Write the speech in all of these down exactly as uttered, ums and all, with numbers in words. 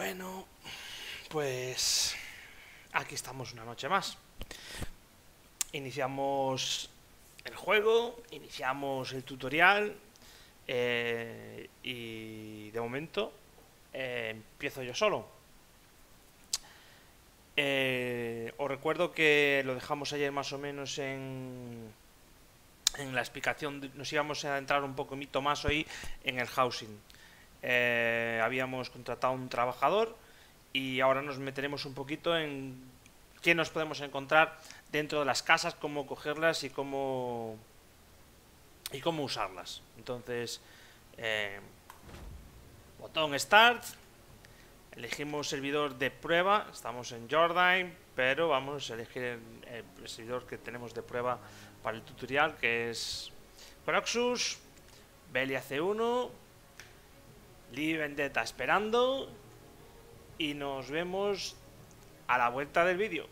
Bueno, pues aquí estamos una noche más. Iniciamos el juego, iniciamos el tutorial eh, y de momento eh, empiezo yo solo. Eh, os recuerdo que lo dejamos ayer más o menos en, en la explicación. De, nos íbamos a entrar un poco más hoy en el housing. Eh, habíamos contratado un trabajador y ahora nos meteremos un poquito en qué nos podemos encontrar dentro de las casas, cómo cogerlas y cómo y cómo usarlas. Entonces, eh, botón Start, elegimos servidor de prueba, estamos en Jordan, pero vamos a elegir el, el servidor que tenemos de prueba para el tutorial, que es Croxus, Velia C uno, Lee Vendetta esperando, y nos vemos a la vuelta del vídeo.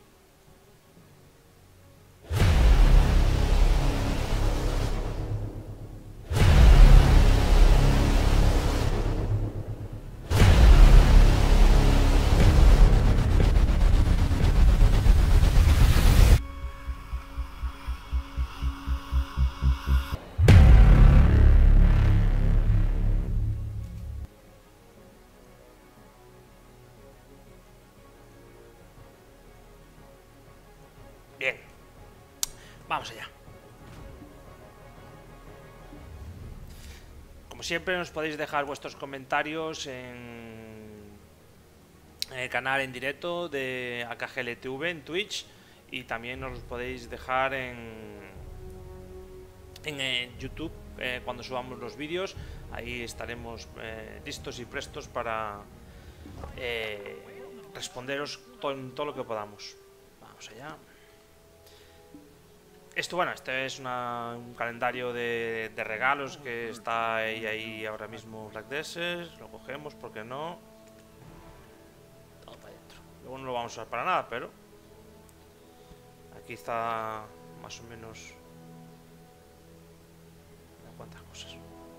Bien, vamos allá. Como siempre, nos podéis dejar vuestros comentarios en, en el canal en directo de A K G L T V en Twitch, y también nos los podéis dejar en, en, en YouTube eh, cuando subamos los vídeos. Ahí estaremos eh, listos y prestos para eh, responderos todo, todo lo que podamos. Vamos allá. Esto, bueno, este es una, un calendario de, de regalos que está ahí, ahí ahora mismo Black Desert. Lo cogemos, porque no. Todo para adentro. Luego no lo vamos a usar para nada, pero aquí está más o menos unas cuantas cosas.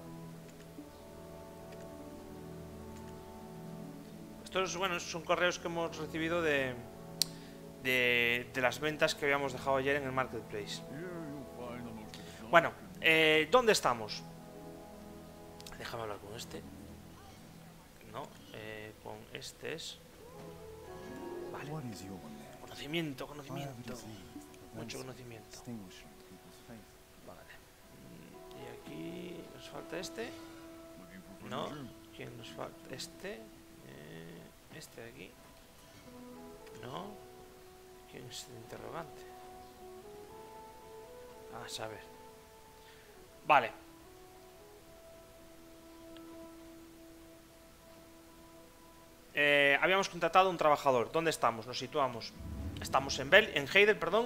Estos, bueno, son correos que hemos recibido de De, de las ventas que habíamos dejado ayer en el marketplace. Bueno, eh, ¿dónde estamos? Déjame hablar con este. No, eh, con este es. Vale. Conocimiento, conocimiento. Mucho conocimiento. Vale. Y aquí nos falta este. No, ¿quién nos falta? Este. Eh, este de aquí. No. ¿Quién es el interrogante? A saber. Vale. Eh, habíamos contratado un trabajador. ¿Dónde estamos? Nos situamos. Estamos en Bel, en Heidel, perdón.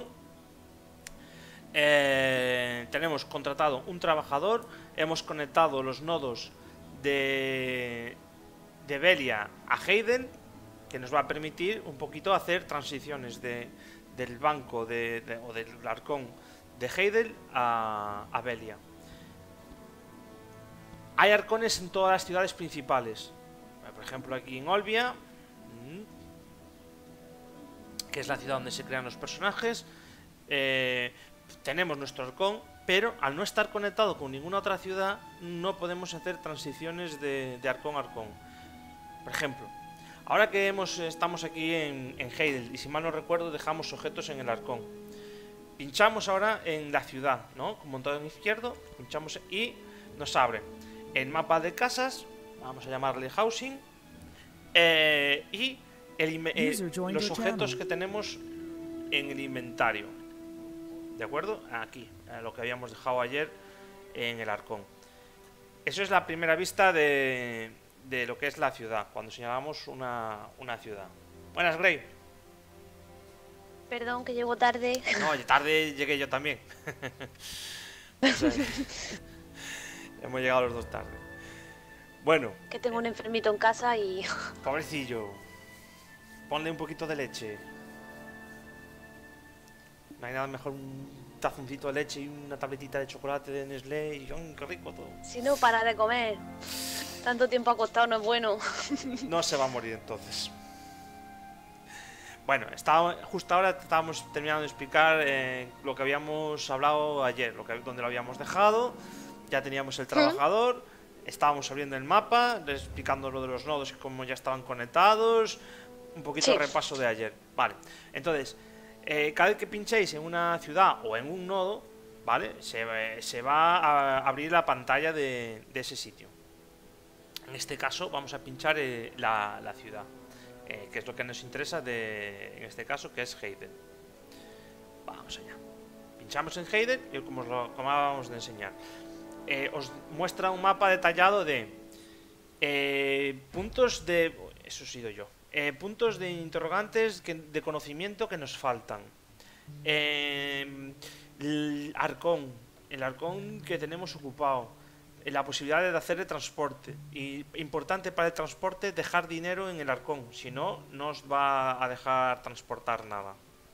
Eh, tenemos contratado un trabajador. Hemos conectado los nodos de de Velia a Heidel, que nos va a permitir un poquito hacer transiciones de, del banco de, de, o del arcón de Heidel a, a Velia. Hay arcones en todas las ciudades principales. Por ejemplo, aquí en Olbia, que es la ciudad donde se crean los personajes, eh, tenemos nuestro arcón, pero al no estar conectado con ninguna otra ciudad, no podemos hacer transiciones de, de arcón a arcón. Por ejemplo, ahora que hemos, estamos aquí en, en Heidel, y si mal no recuerdo dejamos objetos en el arcón. Pinchamos ahora en la ciudad, ¿no? Con montado en izquierdo, pinchamos y nos abre el mapa de casas, vamos a llamarle housing, eh, y el, eh, los objetos que tenemos en el inventario. ¿De acuerdo? Aquí, eh, lo que habíamos dejado ayer en el arcón. Eso es la primera vista de... de lo que es la ciudad, cuando señalamos una, una ciudad. Buenas, Grey. Perdón, que llego tarde. No, tarde llegué yo también. O sea, hemos llegado los dos tarde. Bueno. Que tengo un enfermito en casa y... Pobrecillo. Ponle un poquito de leche. No hay nada mejor un tazoncito de leche y una tabletita de chocolate de Nestlé y ¡oh, qué rico todo! Si no, para de comer. Tanto tiempo acostado no es bueno. No se va a morir entonces. Bueno, estaba, justo ahora estábamos terminando de explicar eh, lo que habíamos hablado ayer, lo que, donde lo habíamos dejado. Ya teníamos el trabajador, estábamos abriendo el mapa, explicando lo de los nodos y cómo ya estaban conectados. Un poquito Sí. de repaso de ayer. Vale, entonces, eh, cada vez que pinchéis en una ciudad o en un nodo, ¿vale? Se, se va a abrir la pantalla de, de ese sitio. En este caso vamos a pinchar eh, la, la ciudad. Eh, que es lo que nos interesa de, en este caso, que es Hayden. Vamos allá. Pinchamos en Hayden y como os lo como acabamos de enseñar, eh, os muestra un mapa detallado de eh, puntos de... Eso he sido yo. Eh, puntos de interrogantes que, de conocimiento que nos faltan. Eh, el arcón. El arcón que tenemos ocupado. La posibilidad de hacer el transporte. Y importante para el transporte, dejar dinero en el arcón. Si no, no os va a dejar transportar nada.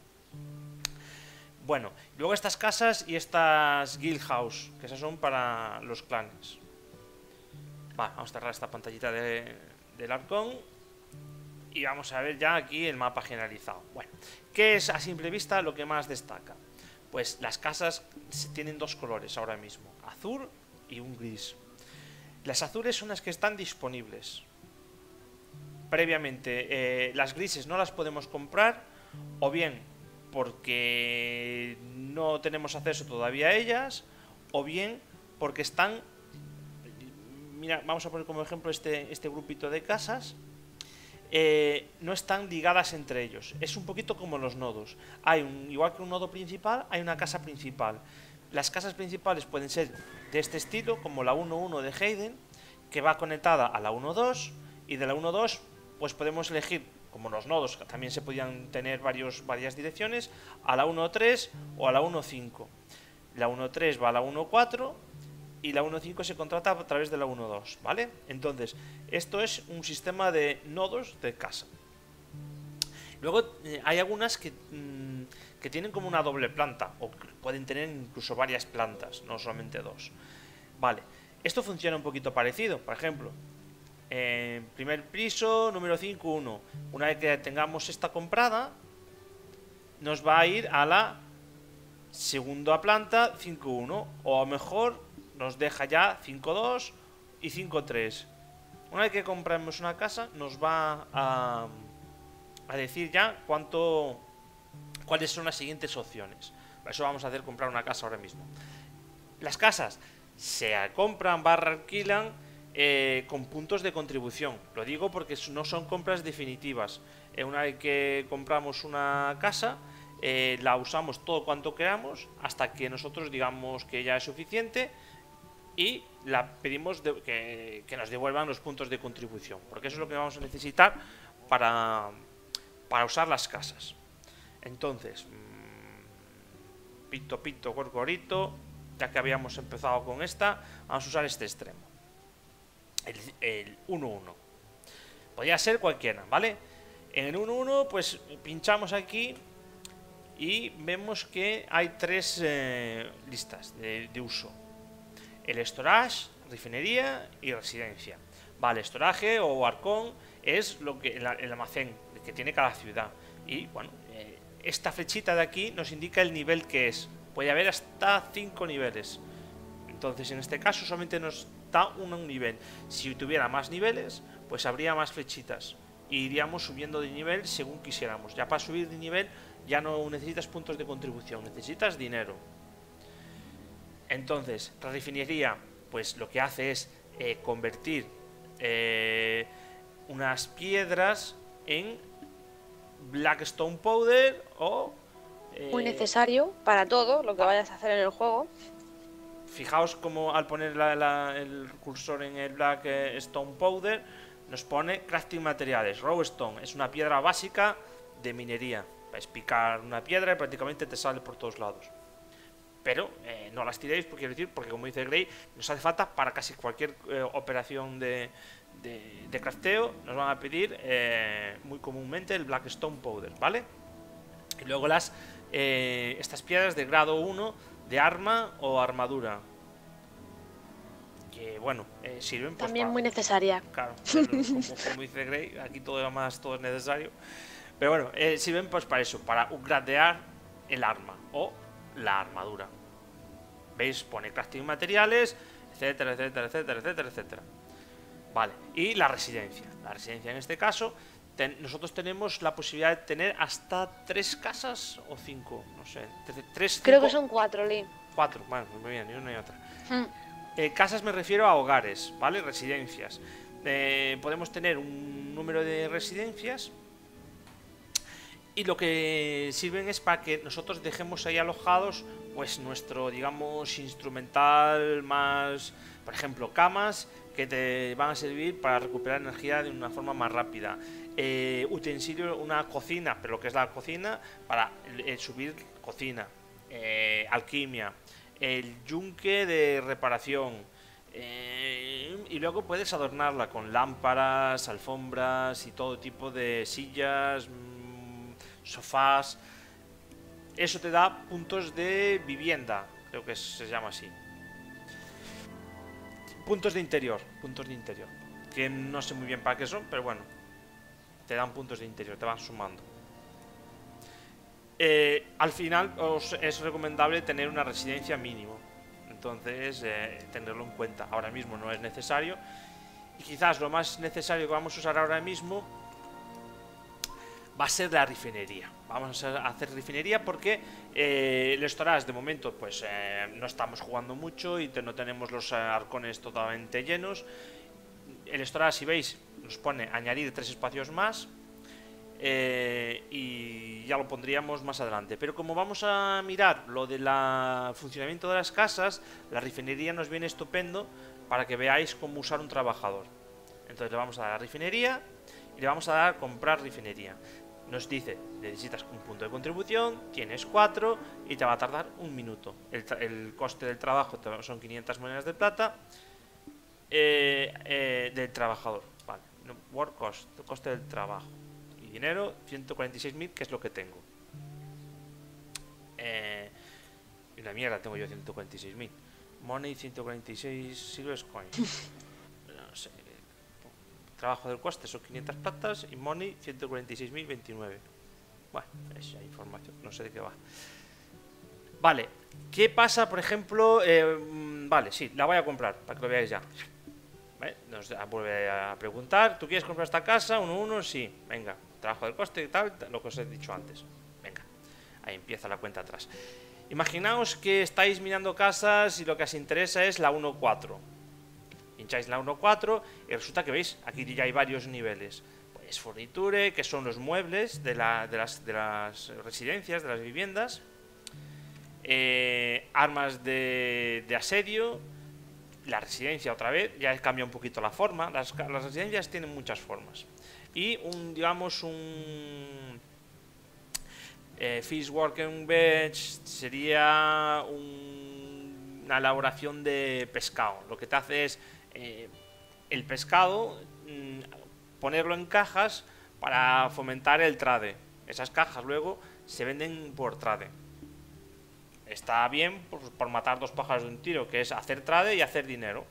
Bueno, luego estas casas y estas guild house, que esas son para los clanes. Vale, vamos a cerrar esta pantallita de, del arcón. Y vamos a ver ya aquí el mapa generalizado. Bueno, ¿qué es a simple vista lo que más destaca? Pues las casas tienen dos colores ahora mismo, azul y un gris. Las azules son las que están disponibles. Previamente, eh, las grises no las podemos comprar, o bien porque no tenemos acceso todavía a ellas, o bien porque están... Mira, vamos a poner como ejemplo este, este grupito de casas. Eh, no están ligadas entre ellos. Es un poquito como los nodos. Hay un, igual que un nodo principal, hay una casa principal. Las casas principales pueden ser de este estilo, como la uno punto uno de Hayden, que va conectada a la uno punto dos, y de la uno punto dos pues podemos elegir, como los nodos que también se podían tener varios, varias direcciones, a la uno punto tres o a la uno punto cinco. La uno punto tres va a la uno punto cuatro y la uno punto cinco se contrata a través de la uno punto dos, ¿vale? Entonces, esto es un sistema de nodos de casa. Luego eh, hay algunas que, mmm, que tienen como una doble planta, o pueden tener incluso varias plantas, no solamente dos. Vale, esto funciona un poquito parecido. Por ejemplo, eh, primer piso, número cinco punto uno. Una vez que tengamos esta comprada, nos va a ir a la segunda planta cinco punto uno, o a lo mejor nos deja ya cinco punto dos y cinco punto tres. Una vez que compramos una casa, nos va a... a decir ya cuánto, cuáles son las siguientes opciones. Por eso vamos a hacer comprar una casa ahora mismo. Las casas se compran barra alquilan eh, con puntos de contribución. Lo digo porque no son compras definitivas. Eh, una vez que compramos una casa, eh, la usamos todo cuanto queramos hasta que nosotros digamos que ya es suficiente y la pedimos de, que, que nos devuelvan los puntos de contribución, porque eso es lo que vamos a necesitar para... para usar las casas. Entonces, mmm, pito pito gorgorito, ya que habíamos empezado con esta, vamos a usar este extremo, el, el uno punto uno. Podría ser cualquiera, ¿vale? En el uno punto uno pues pinchamos aquí y vemos que hay tres eh, listas de, de uso: el storage, refinería y residencia. Vale, storage o arcón es lo que el, el almacén que tiene cada ciudad. Y bueno, eh, esta flechita de aquí nos indica el nivel que es. Puede haber hasta cinco niveles. Entonces en este caso solamente nos da un, un nivel. Si tuviera más niveles, pues habría más flechitas e iríamos subiendo de nivel según quisiéramos. Ya para subir de nivel ya no necesitas puntos de contribución, necesitas dinero. Entonces la refinería pues lo que hace es eh, convertir eh, unas piedras en Blackstone Powder o... Eh, Muy necesario para todo lo que vayas a hacer en el juego. Fijaos como al poner la, la, el cursor en el Blackstone Powder nos pone crafting materiales. Rowstone es una piedra básica de minería. Vais a picar una piedra y prácticamente te sale por todos lados. Pero eh, no las tiréis, porque, quiero decir, porque como dice Grey, nos hace falta para casi cualquier eh, operación de, de, de crafteo. Nos van a pedir eh, muy comúnmente el Blackstone Powder, ¿vale? Y luego las eh, estas piedras de grado uno de arma o armadura, que que bueno, eh, sirven pues, También para, muy necesaria. claro, como, como dice Grey, aquí todo lo demás todo es necesario. Pero bueno, eh, sirven pues para eso, para upgradear el arma o la armadura. ¿Veis? Pone crafting materiales, etcétera, etcétera, etcétera, etcétera, etcétera. Vale, y la residencia. La residencia en este caso, ten, nosotros tenemos la posibilidad de tener hasta tres casas o cinco, no sé, tres, cinco, Creo que son cuatro, Lee. Cuatro, bueno, muy bien, ni una ni otra. Hmm. Eh, casas me refiero a hogares, ¿vale? Residencias. Eh, podemos tener un número de residencias y lo que sirven es para que nosotros dejemos ahí alojados pues nuestro, digamos, instrumental más, por ejemplo, camas que te van a servir para recuperar energía de una forma más rápida. Eh, utensilio, una cocina, pero lo que es la cocina, para eh, subir cocina. Eh, alquimia. El yunque de reparación. Eh, y luego puedes adornarla con lámparas, alfombras y todo tipo de sillas, mmm, sofás. Eso te da puntos de vivienda, creo que se llama así. Puntos de interior, puntos de interior. Que no sé muy bien para qué son, pero bueno. Te dan puntos de interior, te van sumando. Eh, al final os es recomendable tener una residencia mínimo. Entonces, eh, tenerlo en cuenta. Ahora mismo no es necesario. Y quizás lo más necesario que vamos a usar ahora mismo va a ser la refinería. Vamos a hacer refinería porque eh, el storage de momento pues eh, no estamos jugando mucho y te, no tenemos los arcones totalmente llenos. El storage, si veis, nos pone añadir tres espacios más. Eh, y ya lo pondríamos más adelante, pero como vamos a mirar lo del funcionamiento de las casas, la refinería nos viene estupendo para que veáis cómo usar un trabajador. Entonces le vamos a dar a refinería y le vamos a dar a comprar refinería. Nos dice, necesitas un punto de contribución, tienes cuatro y te va a tardar un minuto. El, el coste del trabajo son quinientas monedas de plata eh, eh, del trabajador, vale. No, work cost, coste del trabajo. Dinero, ciento cuarenta y seis mil, que es lo que tengo. Eh, y una mierda tengo yo ciento cuarenta y seis mil. Money, ciento cuarenta y seis silver coins. No sé. Trabajo del coste son quinientas platas y money ciento cuarenta y seis mil veintinueve. Bueno, esa información, no sé de qué va. Vale, ¿qué pasa, por ejemplo? Eh, vale, sí, la voy a comprar, para que lo veáis ya. ¿Vale? Nos vuelve a preguntar, ¿tú quieres comprar esta casa? Uno, uno, sí, venga. Trabajo del coste y tal, lo que os he dicho antes. Venga, ahí empieza la cuenta atrás. Imaginaos que estáis mirando casas y lo que os interesa es la uno cuatro. Hincháis la uno cuatro y resulta que veis, aquí ya hay varios niveles. Pues forniture, que son los muebles de, la, de, las, de las residencias, de las viviendas. Eh, armas de, de asedio. La residencia otra vez, ya cambia un poquito la forma. Las, las residencias tienen muchas formas. Y un, digamos, un eh, Fish Working Bench sería un, una elaboración de pescado. Lo que te hace es eh, el pescado, mm, ponerlo en cajas para fomentar el trade. Esas cajas luego se venden por trade. Está bien por, por matar dos pájaros de un tiro, que es hacer trade y hacer dinero.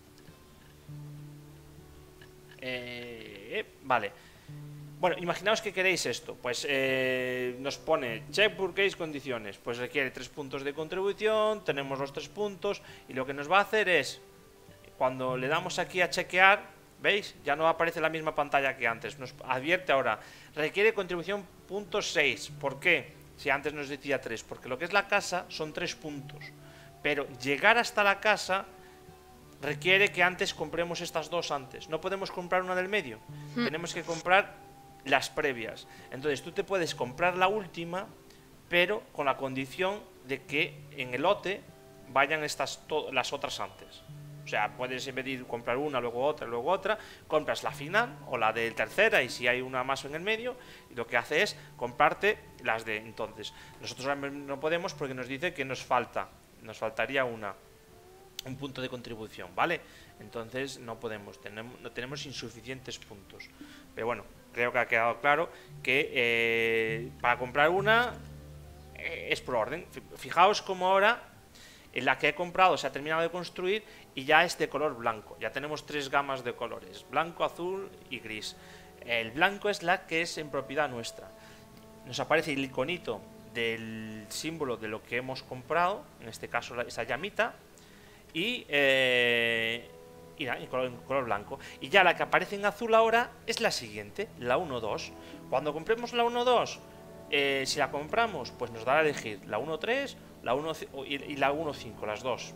Eh, eh, vale. Bueno, imaginaos que queréis esto. Pues eh, nos pone check purchase condiciones. Pues requiere tres puntos de contribución. Tenemos los tres puntos. Y lo que nos va a hacer es, cuando le damos aquí a chequear, ¿veis? Ya no aparece la misma pantalla que antes. Nos advierte ahora, requiere contribución punto seis. ¿Por qué? Si antes nos decía tres. Porque lo que es la casa son tres puntos. Pero llegar hasta la casa requiere que antes compremos estas dos antes. No podemos comprar una del medio. Mm. Tenemos que comprar las previas. Entonces tú te puedes comprar la última, pero con la condición de que en el lote vayan estas las otras antes. O sea, puedes en vez de comprar una, luego otra, luego otra, compras la final o la de tercera y si hay una más en el medio, y lo que hace es comprarte las de entonces. Nosotros no podemos porque nos dice que nos falta, nos faltaría una. Un punto de contribución, ¿vale? Entonces no podemos, tenemos, no tenemos insuficientes puntos. Pero bueno, creo que ha quedado claro que eh, para comprar una eh, es por orden. Fijaos como ahora En la que he comprado se ha terminado de construir y ya es de color blanco. Ya tenemos tres gamas de colores, blanco, azul y gris. El blanco es la que es en propiedad nuestra. Nos aparece el iconito del símbolo de lo que hemos comprado, en este caso esa llamita, y, eh, y nada, en color, en color blanco. Y ya la que aparece en azul ahora es la siguiente, la uno dos. Cuando compremos la uno dos, eh, si la compramos, pues nos dará a elegir la uno tres la uno, y la uno cinco, las dos.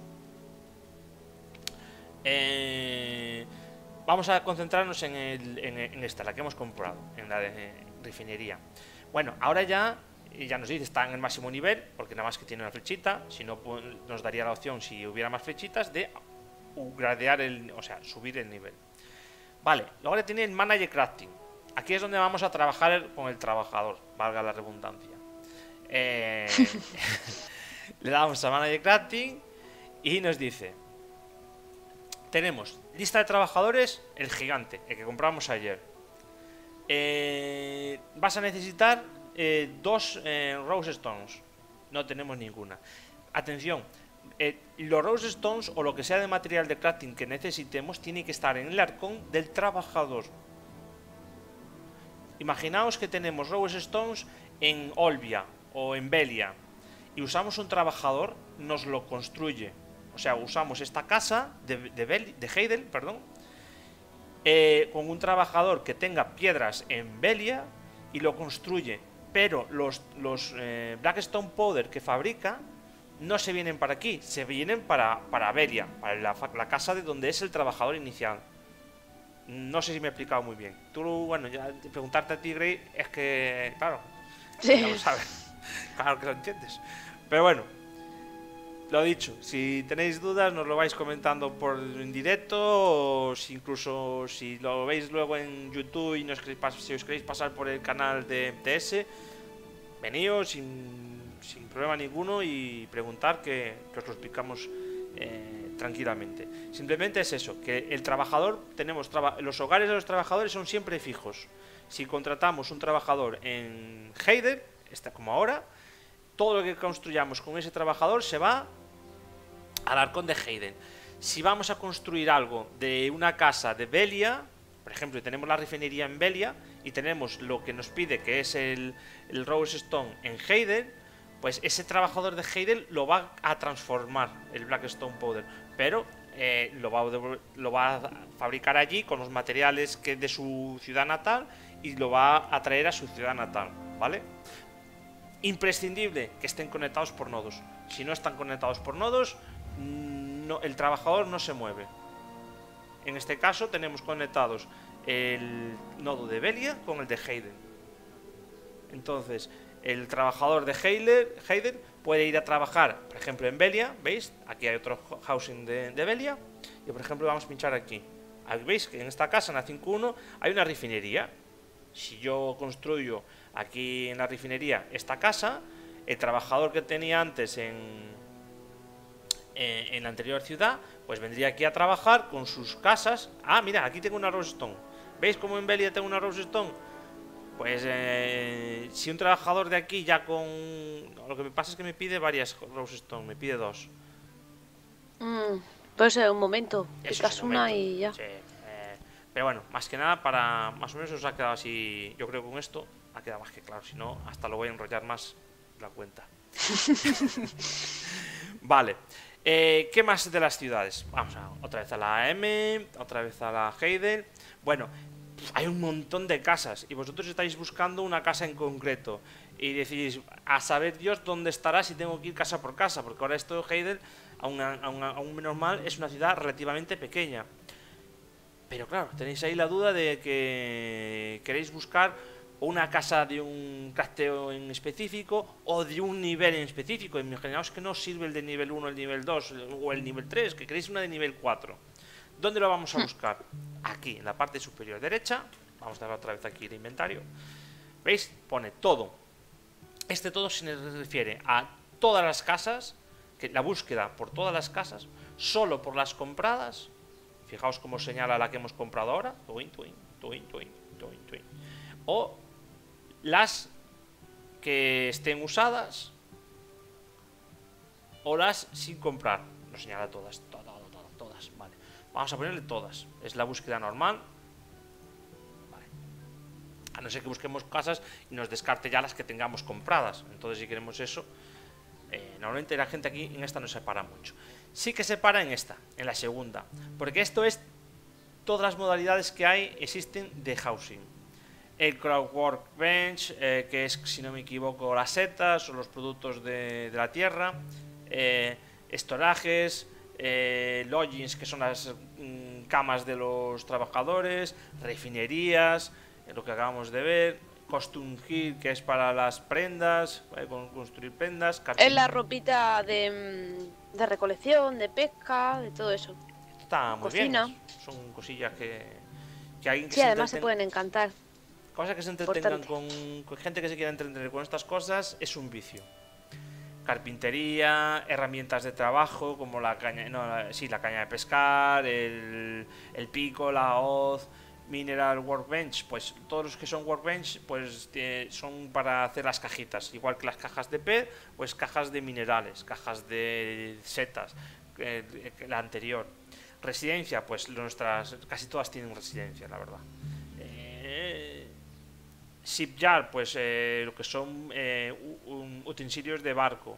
Eh, vamos a concentrarnos en, el, en, en esta, la que hemos comprado, en la de eh, refinería. Bueno, ahora ya, ya nos dice, está en el máximo nivel, porque nada más que tiene una flechita. Si no, pues, nos daría la opción, si hubiera más flechitas, de gradear el, o sea, subir el nivel. Vale, luego le tiene el Manager Crafting. Aquí es donde vamos a trabajar con el trabajador, valga la redundancia. Eh, le damos a Manager Crafting y nos dice: tenemos lista de trabajadores, el gigante, el que compramos ayer. Eh, vas a necesitar eh, dos eh, Rose Stones. No tenemos ninguna. Atención, eh, los Rose Stones o lo que sea de material de crafting que necesitemos tiene que estar en el arcón del trabajador. Imaginaos que tenemos Rose Stones en Olbia o en Velia y usamos un trabajador, nos lo construye. O sea, usamos esta casa de, de, Bel, de Heidel, perdón, eh, con un trabajador que tenga piedras en Velia y lo construye. Pero los, los eh, Blackstone Powder que fabrica no se vienen para aquí, se vienen para, para Velia, para la, la casa de donde es el trabajador inicial. No sé si me he explicado muy bien. Tú, bueno, ya preguntarte a ti, Grey, es que, claro, sí. Ya lo sabes. Claro que lo entiendes. Pero bueno, lo dicho, si tenéis dudas nos lo vais comentando por en directo, o si incluso si lo veis luego en YouTube y nos queréis, si os queréis pasar por el canal de M T S, veníos sin, sin problema ninguno y preguntar que, que os lo explicamos eh, tranquilamente. Simplemente es eso, que el trabajador, tenemos traba, los hogares de los trabajadores son siempre fijos. Si contratamos un trabajador en Heidel, está como ahora, todo lo que construyamos con ese trabajador se va al arcón de Heidel. Si vamos a construir algo de una casa de Velia, por ejemplo, tenemos la refinería en Velia y tenemos lo que nos pide, que es el, el Rose Stone en Heidel, pues ese trabajador de Heidel lo va a transformar el Blackstone Powder, pero eh, lo, va a, lo va a fabricar allí con los materiales que de su ciudad natal y lo va a traer a su ciudad natal, ¿vale? Imprescindible que estén conectados por nodos. Si no están conectados por nodos, no, el trabajador no se mueve. En este caso tenemos conectados el nodo de Velia con el de Heidel. Entonces, el trabajador de Heidel, Heidel puede ir a trabajar, por ejemplo, en Velia. ¿Veis? Aquí hay otro housing de, de Velia. Y por ejemplo, vamos a pinchar aquí. Aquí veis que en esta casa, en la cinco punto uno, hay una refinería. Si yo construyo aquí en la refinería esta casa, el trabajador que tenía antes en, en, en la anterior ciudad, pues vendría aquí a trabajar con sus casas. Ah, mira, aquí tengo una Rose Stone. ¿Veis cómo en Velia tengo una Rose Stone? Pues eh, si un trabajador de aquí ya con... Lo que me pasa es que me pide varias Rose Stone, me pide dos. Mm, puede ser un momento, picas una y ya. Sí, eh, pero bueno, más que nada para... Más o menos os ha quedado así... Yo creo que con esto ha quedado más que claro. Si no, hasta lo voy a enrollar más la cuenta. Vale. Eh, ¿Qué más de las ciudades? Vamos a otra vez a la A M, otra vez a la Heidel. Bueno, hay un montón de casas y vosotros estáis buscando una casa en concreto y decís, a saber Dios dónde estará si tengo que ir casa por casa, porque ahora esto de Heidel, aún, aún, aún menos mal, es una ciudad relativamente pequeña. Pero claro, tenéis ahí la duda de que queréis buscar una casa de un crafteo en específico o de un nivel en específico. Imaginaos que no os sirve el de nivel uno, el nivel dos o el nivel tres, que queréis una de nivel cuatro. ¿Dónde lo vamos a buscar? Aquí, en la parte superior derecha. Vamos a dar otra vez aquí el inventario. ¿Veis? Pone todo. Este todo se refiere a todas las casas, que la búsqueda por todas las casas, solo por las compradas. Fijaos cómo señala la que hemos comprado ahora. Twin, twin, twin, twin, twin, twin. O las que estén usadas Horas sin comprar. Nos señala todas, todo, todo, todo, todas. Vale. Vamos a ponerle todas. Es la búsqueda normal. Vale. A no ser que busquemos casas y nos descarte ya las que tengamos compradas. Entonces, si queremos eso, eh, normalmente la gente aquí en esta no se para mucho. Sí que se para en esta, en la segunda. Porque esto es todas las modalidades que hay, existen de housing. El crowd workbench, eh, que es, si no me equivoco, las setas o los productos de, de la tierra. Eh, estorajes, eh, lodgings, que son las mm, camas de los trabajadores, refinerías, eh, lo que acabamos de ver, costume hill, que es para las prendas, eh, construir prendas, es la ropita de, de recolección, de pesca, de todo eso. Esto está muy Cocina. bien, son cosillas que, que alguien que sí, se además se entreten... pueden encantar. Cosas que se entretengan con, con gente que se quiera entretener con estas cosas es un vicio. Carpintería, herramientas de trabajo como la caña, no, la, sí, la caña de pescar, el, el pico, la hoz, mineral workbench, pues todos los que son workbench pues eh, son para hacer las cajitas, igual que las cajas de pez, pues cajas de minerales, cajas de setas, eh, la anterior. Residencia, pues nuestras casi todas tienen residencia, la verdad. Eh, Shipyard, pues eh, lo que son eh, un, utensilios de barco.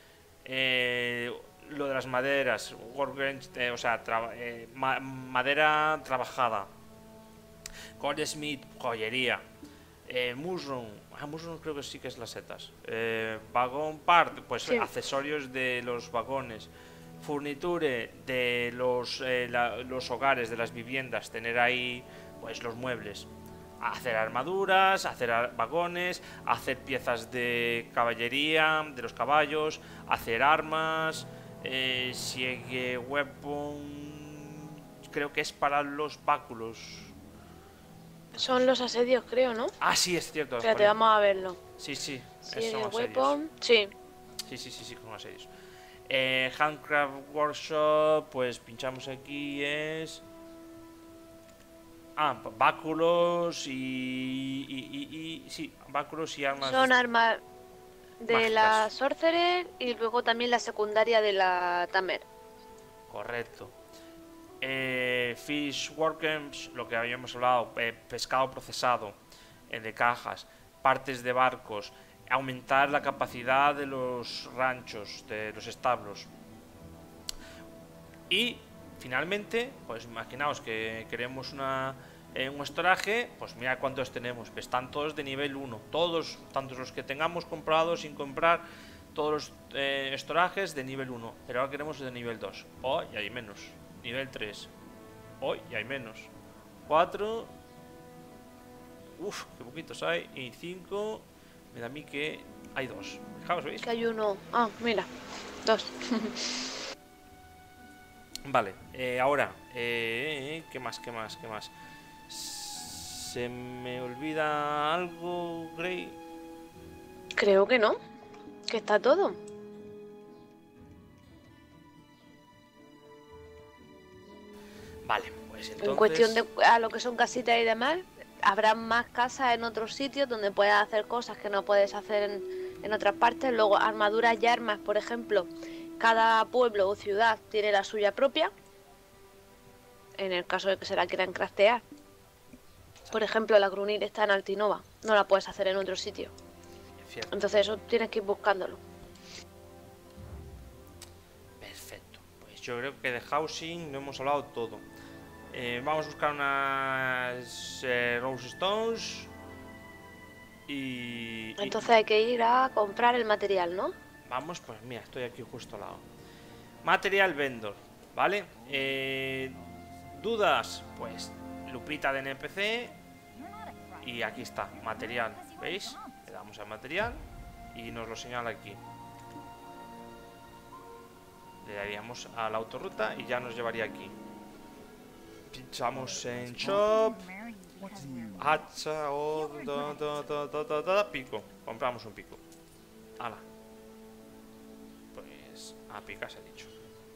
Eh, lo de las maderas, workbench, eh, o sea, tra eh, ma madera trabajada. Goldsmith, joyería. Eh, mushroom, ah, mushroom creo que sí que es las setas. Eh, wagon part, pues sí. Accesorios de los vagones. Furniture de los, eh, la, los hogares, de las viviendas, tener ahí pues los muebles. Hacer armaduras, hacer vagones, hacer piezas de caballería, de los caballos, hacer armas, eh, sigue weapon, creo que es para los báculos. Son los asedios, creo, ¿no? Ah, sí, es cierto. Espérate, vamos a verlo. Sí, sí, sigue son weapon, sí. Sí, sí, sí, sí, con asedios. Eh, Handcraft Workshop, pues pinchamos aquí, es... Ah, báculos y, y, y, y... Sí, báculos y armas... Son armas de mágicas. La Sorcerer y luego también la secundaria de la Tamer. Correcto. Eh, fish Workbench, lo que habíamos hablado, eh, pescado procesado, eh, de cajas, partes de barcos, aumentar la capacidad de los ranchos, de los establos. Y... finalmente, pues imaginaos que queremos una, eh, un estoraje, pues mira cuántos tenemos, están todos de nivel uno, todos, tantos los que tengamos comprados sin comprar, todos los eh, estorajes de nivel uno, pero ahora queremos de nivel dos, oh, y hay menos, nivel tres, oh, y hay menos, cuatro, uff, qué poquitos hay, y cinco, me da a mí que hay dos, fijaos, ¿veis? Que hay uno, ah, mira, dos. Vale, eh, ahora, eh, ¿qué más, qué más, qué más? ¿Se me olvida algo, Grey? Creo que no, que está todo. Vale, pues entonces... En cuestión de a lo que son casitas y demás, habrá más casas en otros sitios donde puedas hacer cosas que no puedes hacer en, en otras partes. Luego, armaduras y armas, por ejemplo... Cada pueblo o ciudad tiene la suya propia, en el caso de que se la quieran craftear. Por ejemplo, la Grunir está en Altinova, no la puedes hacer en otro sitio. Entonces eso tienes que ir buscándolo. Perfecto, pues yo creo que de housing no hemos hablado todo. Eh, vamos a buscar unas eh, Rose Stones y... Entonces hay que ir a comprar el material, ¿no? Vamos, pues mira, estoy aquí justo al lado. Material vendor, ¿vale? Eh, ¿Dudas? Pues lupita de N P C. Y aquí está, material, ¿veis? Le damos a material y nos lo señala aquí. Le daríamos a la autorruta y ya nos llevaría aquí. Pinchamos en shop. Hacha o do, do, do, do, do, do, pico. Compramos un pico. Hala. A picar se ha dicho.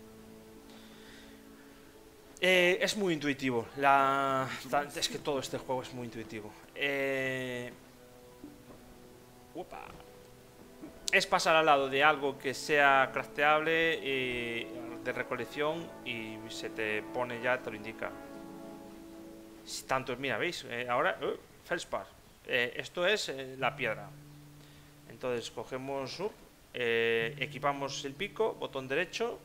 Eh, es muy intuitivo. La... Es que todo este juego es muy intuitivo. Eh... Upa. es pasar al lado de algo que sea crafteable y de recolección y se te pone ya, te lo indica. Si tanto, mira, ¿veis? Eh, ahora, uh, Feldspar. Eh, esto es eh, la piedra. Entonces cogemos, uh, eh, equipamos el pico, botón derecho.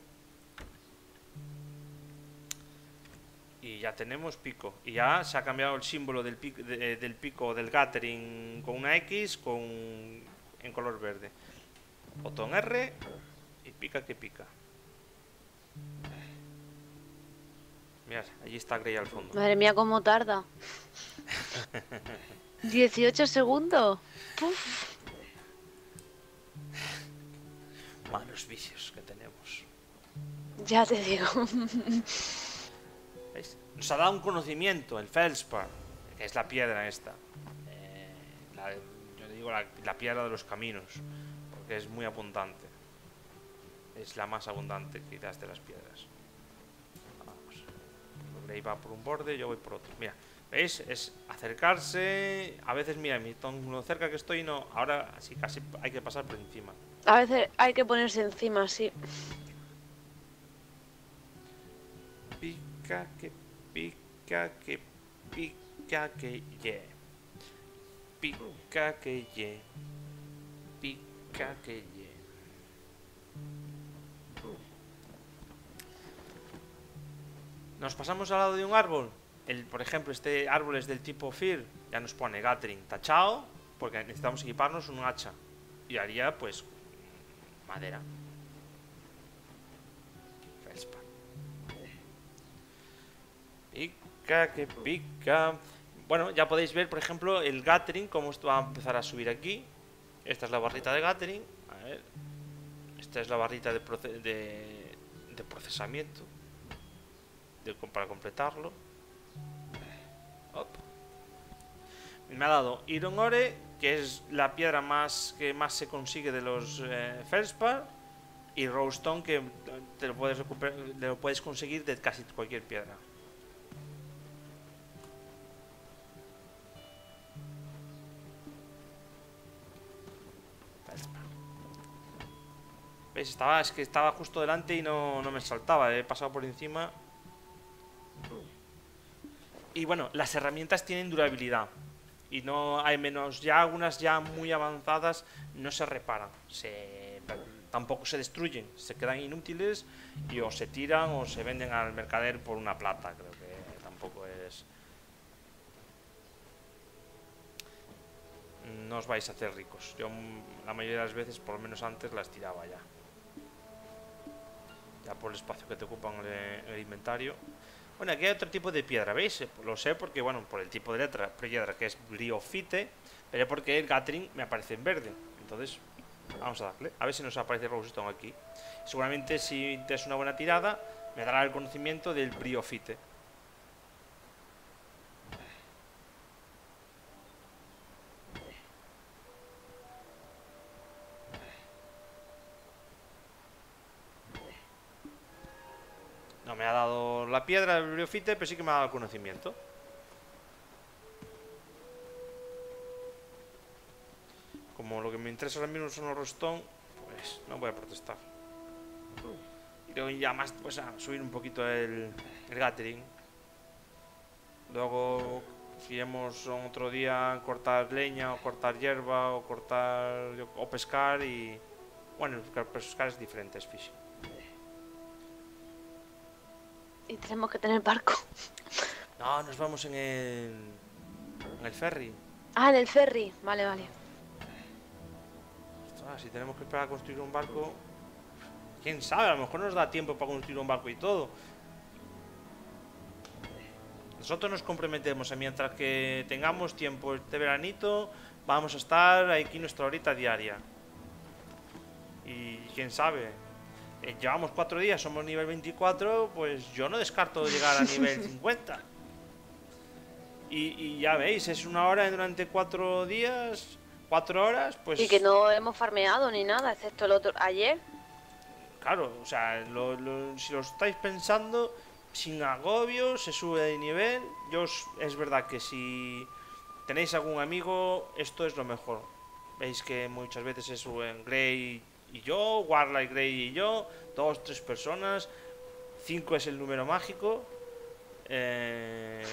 Y ya tenemos pico. Y ya se ha cambiado el símbolo del pico, de, del pico del Gathering con una X con, en color verde. Botón R y pica que pica. Mirad, allí está Grey al fondo. Madre mía, cómo tarda. dieciocho segundos. Puf. Malos vicios que tenemos. Ya te digo. ¿Veis? Nos ha dado un conocimiento, el Feldspar, que es la piedra esta. Eh, la, yo digo la, la piedra de los caminos, porque es muy abundante. Es la más abundante quizás de las piedras. Vamos. Grey va por un borde, yo voy por otro. Mira, ¿veis? Es acercarse. A veces, mira, mi ton, lo cerca que estoy, no. Ahora sí, casi hay que pasar por encima. A veces hay que ponerse encima, sí. Pica que pica que pica que ye. Pica que ye. Pica que ye. Nos pasamos al lado de un árbol. El, por ejemplo, este árbol es del tipo Fear. Ya nos pone Gathering tachado, porque necesitamos equiparnos un hacha. Y haría, pues, madera. Feldspar. Pica que pica. Bueno, ya podéis ver, por ejemplo, el Gathering, cómo esto va a empezar a subir aquí. Esta es la barrita de Gathering. A ver. Esta es la barrita de, proce de, de procesamiento. De, para completarlo. Op. Me ha dado Iron Ore, que es la piedra más que más se consigue de los eh, Feldspar. Y Rowstone, que te lo puedes recuperar, te lo puedes conseguir de casi cualquier piedra. ¿Veis? Estaba, es que estaba justo delante y no, no me saltaba. He pasado por encima. Y bueno, las herramientas tienen durabilidad. Y no hay menos. Ya algunas ya muy avanzadas no se reparan. Se, tampoco se destruyen. Se quedan inútiles y o se tiran o se venden al mercader por una plata. Creo que tampoco es. No os vais a hacer ricos. Yo la mayoría de las veces, por lo menos antes, las tiraba ya. Ya por el espacio que te ocupan el, el inventario. Bueno, aquí hay otro tipo de piedra, ¿veis? Lo sé porque, bueno, por el tipo de letra, piedra que es briofite, pero porque el Gathering me aparece en verde. Entonces, vamos a darle. A ver si nos aparece Rowstone aquí. Seguramente si te es una buena tirada, me dará el conocimiento del briofite. No me ha dado la piedra del briofite, pero sí que me ha dado el conocimiento. Como lo que me interesa ahora mismo son los Rowstone, pues no voy a protestar. Y luego ya más, pues a subir un poquito el, el Gathering. Luego, si iremos otro día cortar leña, o cortar hierba, o cortar, o pescar y... Bueno, pescar es diferente, es fishing. Y tenemos que tener barco. No, nos vamos en el... En el ferry. Ah, en el ferry. Vale, vale. Ostras, si tenemos que esperar a construir un barco... Quién sabe, a lo mejor nos da tiempo para construir un barco y todo. Nosotros nos comprometemos a mientras que tengamos tiempo este veranito, vamos a estar aquí nuestra horita diaria. Y quién sabe, eh, llevamos cuatro días, somos nivel veinticuatro, pues yo no descarto llegar a nivel cincuenta. Y, y ya veis, es una hora durante cuatro días, cuatro horas, pues... Y que no hemos farmeado ni nada, excepto el otro ayer. Claro, o sea, lo, lo, si lo estáis pensando, sin agobio, se sube de nivel. Yo os, es verdad que si tenéis algún amigo, esto es lo mejor. Veis que muchas veces es en Grey y yo, Warlight, Grey y yo, dos, tres personas, cinco es el número mágico. Eh...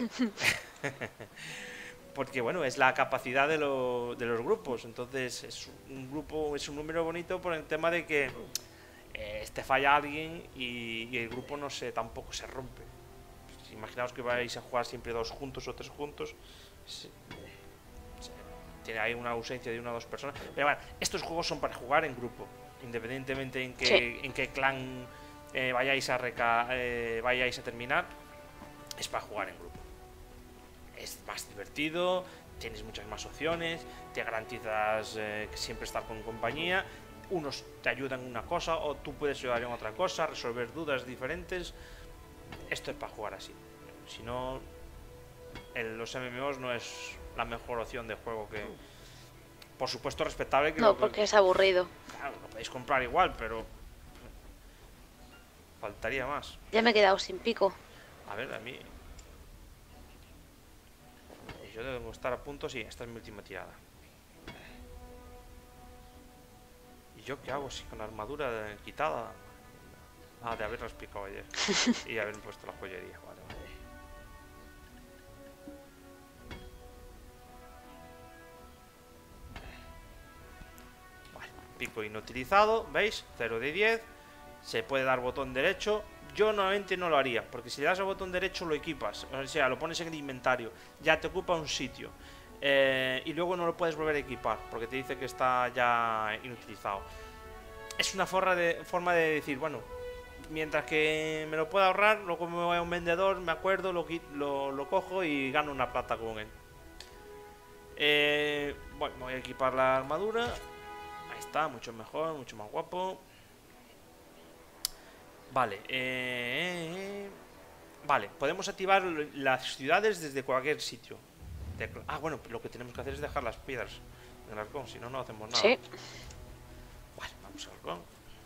Porque bueno, es la capacidad de, lo, de los grupos. Entonces es un grupo, es un número bonito por el tema de que eh, te falla alguien y, y el grupo no se tampoco se rompe. Pues, imaginaos que vais a jugar siempre dos juntos o tres juntos. Se, se, tiene ahí una ausencia de una o dos personas. Pero bueno, estos juegos son para jugar en grupo, independientemente en qué, sí. en qué clan eh, vayáis a reca, eh, vayáis a terminar, es para jugar en grupo. Es más divertido, tienes muchas más opciones, te garantizas eh, que siempre estar con compañía, unos te ayudan en una cosa o tú puedes ayudar en otra cosa, resolver dudas diferentes. Esto es para jugar así. Si no, el, los M M Os no es la mejor opción de juego que... Por supuesto respetable que... No, lo, porque es aburrido. Claro, lo podéis comprar igual, pero... faltaría más. Ya me he quedado sin pico. A ver, a mí... Yo debo estar a punto, sí, esta es mi última tirada. ¿Y yo qué hago si con la armadura quitada? Ah, de haberlas picado ayer. Y haber puesto la joyería, vale, vale. Vale, pico inutilizado, ¿veis? cero de diez. Se puede dar botón derecho. Yo normalmente no lo haría, porque si le das al botón derecho lo equipas, o sea, lo pones en el inventario, ya te ocupa un sitio, eh, y luego no lo puedes volver a equipar, porque te dice que está ya inutilizado. Es una forma de, forma de decir, bueno, mientras que me lo pueda ahorrar, luego me voy a un vendedor, me acuerdo, lo, lo, lo cojo y gano una plata con él. Eh, bueno, voy a equipar la armadura, ahí está, mucho mejor, mucho más guapo. Vale, eh, vale, podemos activar las ciudades desde cualquier sitio. De, ah, bueno, lo que tenemos que hacer es dejar las piedras en el arcón, si no, no hacemos nada. Sí. Vale, vamos al arcón.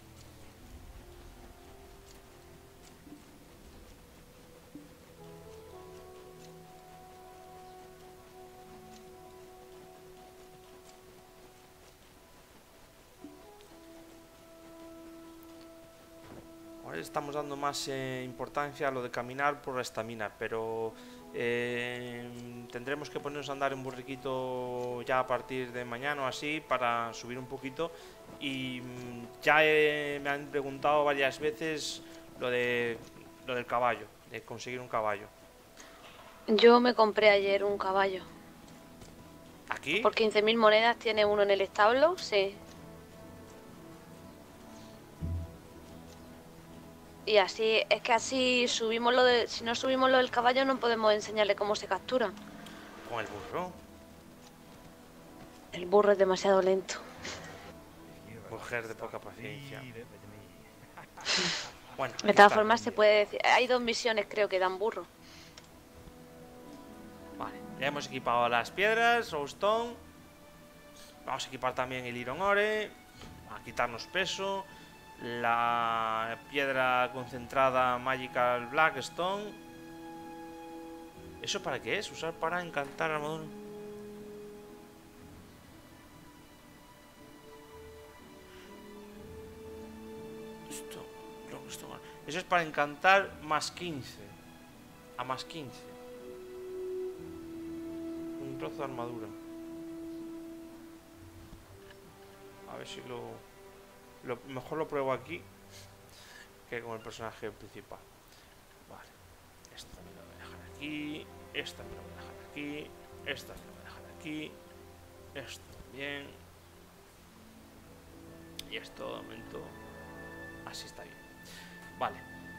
Estamos dando más eh, importancia a lo de caminar por la estamina, pero eh, tendremos que ponernos a andar en burriquito ya a partir de mañana o así para subir un poquito. Y ya eh, me han preguntado varias veces lo de lo del caballo, de conseguir un caballo. Yo me compré ayer un caballo. ¿Aquí? Por quince mil monedas tiene uno en el establo, sí. Y así, es que así subimos lo de... Si no subimos lo del caballo no podemos enseñarle cómo se captura. ¿Con el burro? El burro es demasiado lento. Mujer de poca paciencia. Bueno, de todas formas se puede decir... Hay dos misiones creo que dan burro. Vale, ya hemos equipado las piedras, Soulstone. Vamos a equipar también el Iron Ore. A quitarnos peso. La piedra concentrada Magical Blackstone. ¿Eso para qué es? Usar para encantar armadura. Esto, Eso es para encantar más quince. A más quince. Un trozo de armadura. A ver si lo... Lo, mejor lo pruebo aquí que con el personaje principal. Vale, esto también lo voy a dejar aquí. Esto también lo voy a dejar aquí. Esto también lo voy a dejar aquí. Esto también. Y esto de momento así está bien. Vale.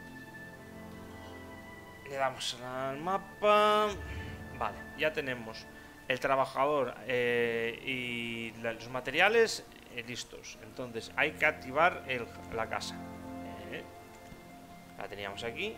Le damos al mapa. Vale, ya tenemos el trabajador eh, y los materiales listos. Entonces hay que activar el, la casa. eh, La teníamos aquí.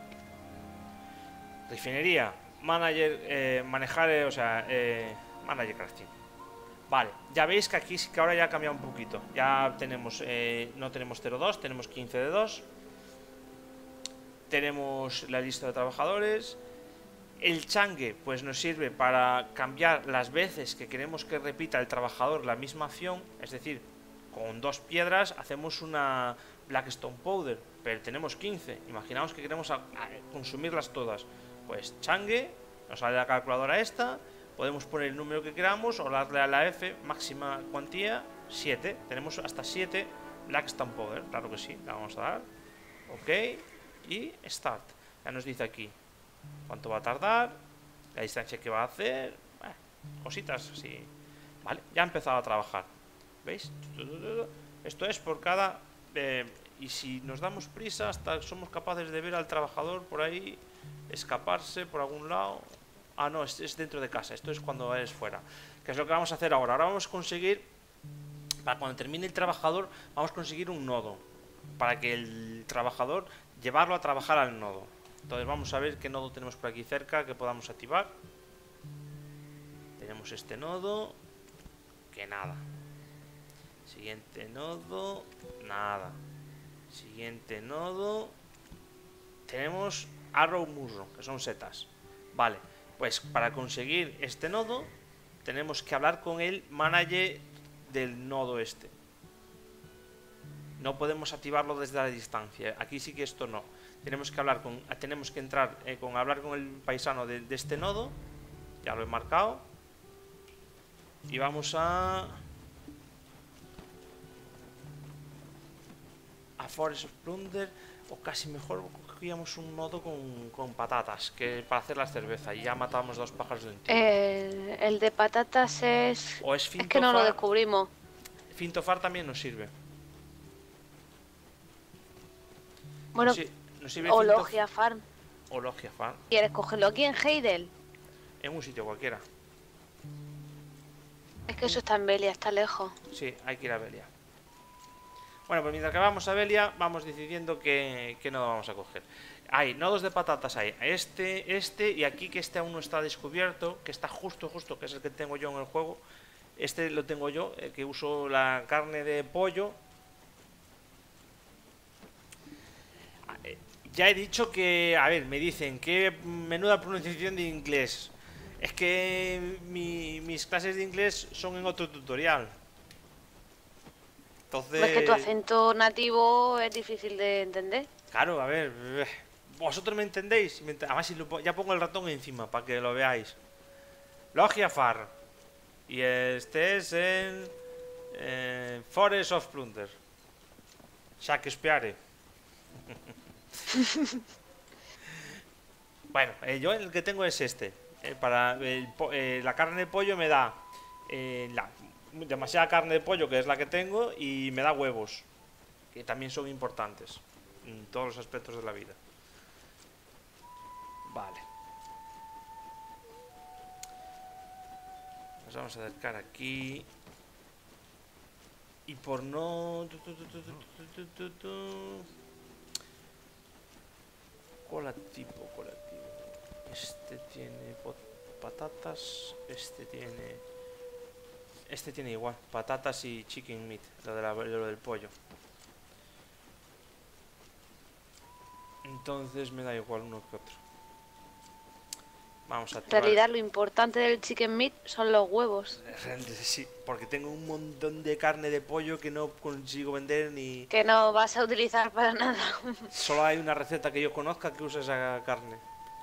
Refinería, manager, eh, manejar, eh, o sea, eh, manager crafting. Vale, ya veis que aquí sí que ahora ya ha cambiado un poquito. Ya tenemos, eh, no tenemos cero dos, tenemos quince de dos. Tenemos la lista de trabajadores. El change pues nos sirve para cambiar las veces que queremos que repita el trabajador la misma acción, es decir, con dos piedras hacemos una Blackstone Powder, pero tenemos quince, imaginaos que queremos a, a consumirlas todas, pues change, nos sale la calculadora esta, podemos poner el número que queramos o darle a la F, máxima cuantía, siete, tenemos hasta siete Blackstone Powder, claro que sí, la vamos a dar, ok, y Start, ya nos dice aquí cuánto va a tardar, la distancia que va a hacer, eh, cositas así. Vale, ya ha empezado a trabajar. ¿Veis? Esto es por cada... Eh, y si nos damos prisa, hasta somos capaces de ver al trabajador por ahí escaparse por algún lado. Ah, no, es, es dentro de casa. Esto es cuando es fuera. Que es lo que vamos a hacer ahora. Ahora vamos a conseguir, para cuando termine el trabajador, vamos a conseguir un nodo. Para que el trabajador, llevarlo a trabajar al nodo. Entonces vamos a ver qué nodo tenemos por aquí cerca que podamos activar. Tenemos este nodo, que nada. Siguiente nodo, nada. Siguiente nodo, tenemos arrow mushroom, que son setas. Vale, pues para conseguir este nodo tenemos que hablar con el manager del nodo este. No podemos activarlo desde la distancia. Aquí sí que esto no. Tenemos que hablar con, tenemos que entrar eh, con hablar con el paisano de, de este nodo. Ya lo he marcado. Y vamos a a Forest of Plunder, o casi mejor cogíamos un nodo con, con patatas, que para hacer la cerveza, y ya matamos dos pájaros de un tiro. El, el de patatas es... O es, es que no lo descubrimos. Fintofar también nos sirve. Bueno, nos, nos sirve o Logia Farm. O Logia Farm. ¿Quieres cogerlo aquí en Heidel? En un sitio cualquiera. Es que eso está en Belia, está lejos. Sí, hay que ir a Belia. Bueno, pues mientras que vamos a Belia, vamos decidiendo qué, qué nodo vamos a coger. Hay nodos de patatas, hay este, este y aquí que este aún no está descubierto, que está justo, justo, que es el que tengo yo en el juego. Este lo tengo yo, eh, que uso la carne de pollo. Ya he dicho que, a ver, me dicen que menuda pronunciación de inglés. Es que mi, mis clases de inglés son en otro tutorial. Entonces... Es que tu acento nativo es difícil de entender. Claro, a ver, vosotros me entendéis. Además, si lo, ya pongo el ratón encima para que lo veáis. Logia Far. Y este es en eh, Forest of Plunder. Shakespeare. Bueno, eh, yo el que tengo es este. Eh, para el, eh, la carne de pollo me da eh, la, demasiada carne de pollo, que es la que tengo, y me da huevos, que también son importantes en todos los aspectos de la vida. Vale. Nos vamos a acercar aquí. Y por no... Cola tipo, cola tipo. Este tiene patatas. Este tiene... Este tiene igual, patatas y chicken meat, lo, de la, lo del pollo. Entonces me da igual uno que otro. Vamos a activar. En realidad lo importante del chicken meat son los huevos. Sí, porque tengo un montón de carne de pollo que no consigo vender ni... Que no vas a utilizar para nada. Solo hay una receta que yo conozca que usa esa carne.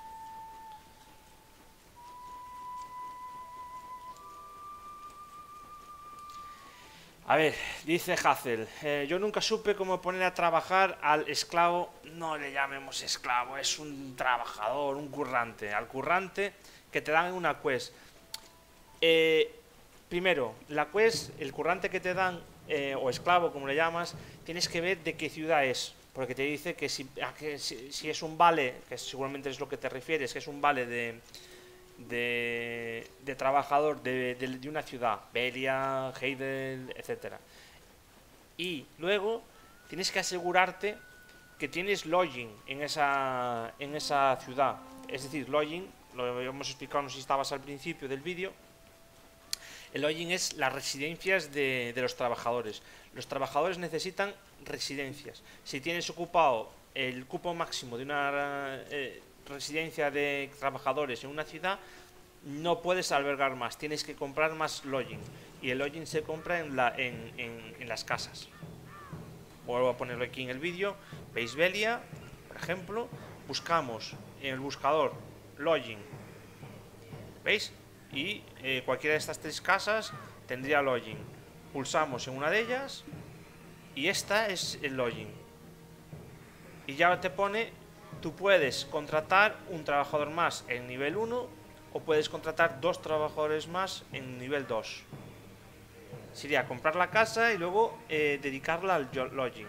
A ver, dice Hazel, eh, yo nunca supe cómo poner a trabajar al esclavo, no le llamemos esclavo, es un trabajador, un currante, al currante que te dan una quest. Eh, primero, la quest, el currante que te dan, eh, o esclavo como le llamas, tienes que ver de qué ciudad es, porque te dice que si, que si, si es un vale, que seguramente es lo que te refieres, que es un vale de... De, de trabajador de, de, de una ciudad, Belia, Heidel, etcétera. Y luego tienes que asegurarte que tienes lodging en esa, en esa ciudad. Es decir, lodging, lo hemos explicado, no sé si estabas al principio del vídeo. El lodging es las residencias de, de los trabajadores. Los trabajadores necesitan residencias. Si tienes ocupado el cupo máximo de una... Eh, residencia de trabajadores en una ciudad, no puedes albergar más, tienes que comprar más lodging. Y el lodging se compra en, la, en, en, en las casas. Vuelvo a ponerlo aquí en el vídeo. Veis Velia, por ejemplo. Buscamos en el buscador lodging. ¿Veis? Y eh, cualquiera de estas tres casas tendría lodging. Pulsamos en una de ellas y esta es el lodging. Y ya te pone, tú puedes contratar un trabajador más en nivel uno o puedes contratar dos trabajadores más en nivel dos. Sería comprar la casa y luego eh, dedicarla al lodging.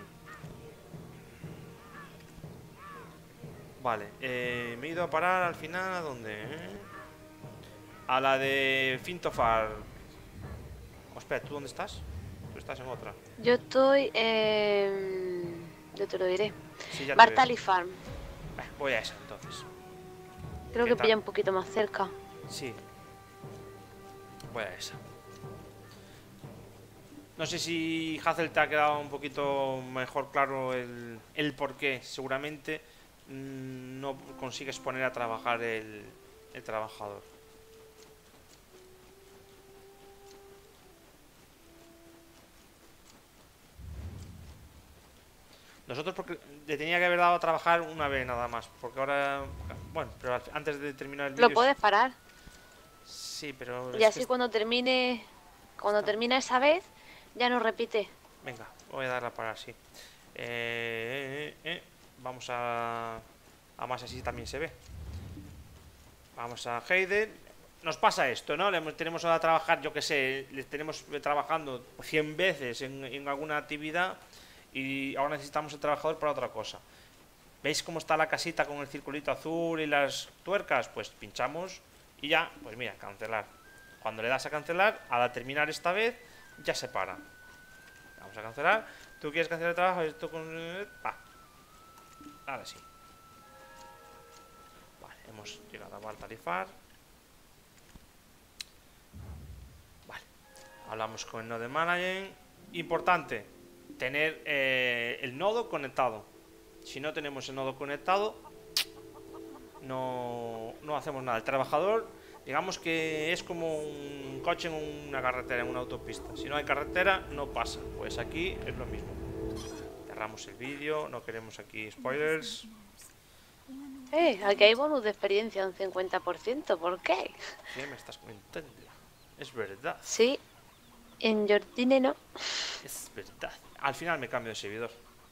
Vale, eh, me he ido a parar al final ¿a dónde? Eh? A la de Fintofar. Oh, espera, ¿tú dónde estás? Tú estás en otra. Yo estoy en... yo te lo diré. Sí, ya te Bartali veo. Farm. Bah, voy a esa entonces. Creo ¿Qué que tal? pilla un poquito más cerca. Sí. Voy a esa. No sé si Hazel te ha quedado un poquito mejor claro el, el por qué. Seguramente mmm, no consigues poner a trabajar el, el trabajador. Nosotros porque le tenía que haber dado a trabajar una vez nada más. Porque ahora... Bueno, pero antes de terminar el vídeo... Lo puedes parar. Sí, pero... Y es así que... cuando termine... Cuando termine esa vez, ya no repite. Venga, voy a darle a parar, sí. Eh, eh, eh. Vamos a... Además así también se ve. Vamos a Hayden. Nos pasa esto, ¿no? Le tenemos a trabajar, yo que sé, le tenemos trabajando cien veces en, en alguna actividad y ahora necesitamos el trabajador para otra cosa. ¿Veis cómo está la casita con el circulito azul y las tuercas? Pues pinchamos y ya, pues mira, cancelar. Cuando le das a cancelar, al terminar esta vez, ya se para. Vamos a cancelar. ¿Tú quieres cancelar el trabajo? Esto con... Ah. Ahora sí. Vale, hemos llegado a Bartalifar. Vale. Hablamos con el Node Manager. Importante, tener eh, el nodo conectado. Si no tenemos el nodo conectado, no, no hacemos nada. El trabajador, digamos que es como un coche en una carretera, en una autopista. Si no hay carretera, no pasa. Pues aquí es lo mismo. Cerramos el vídeo, no queremos aquí spoilers. Eh, aquí hay bonus de experiencia, un cincuenta por ciento. ¿Por qué? ¿Qué me estás comentando? Es verdad. Sí, en Jordine no. Es verdad. Al final me cambio de servidor.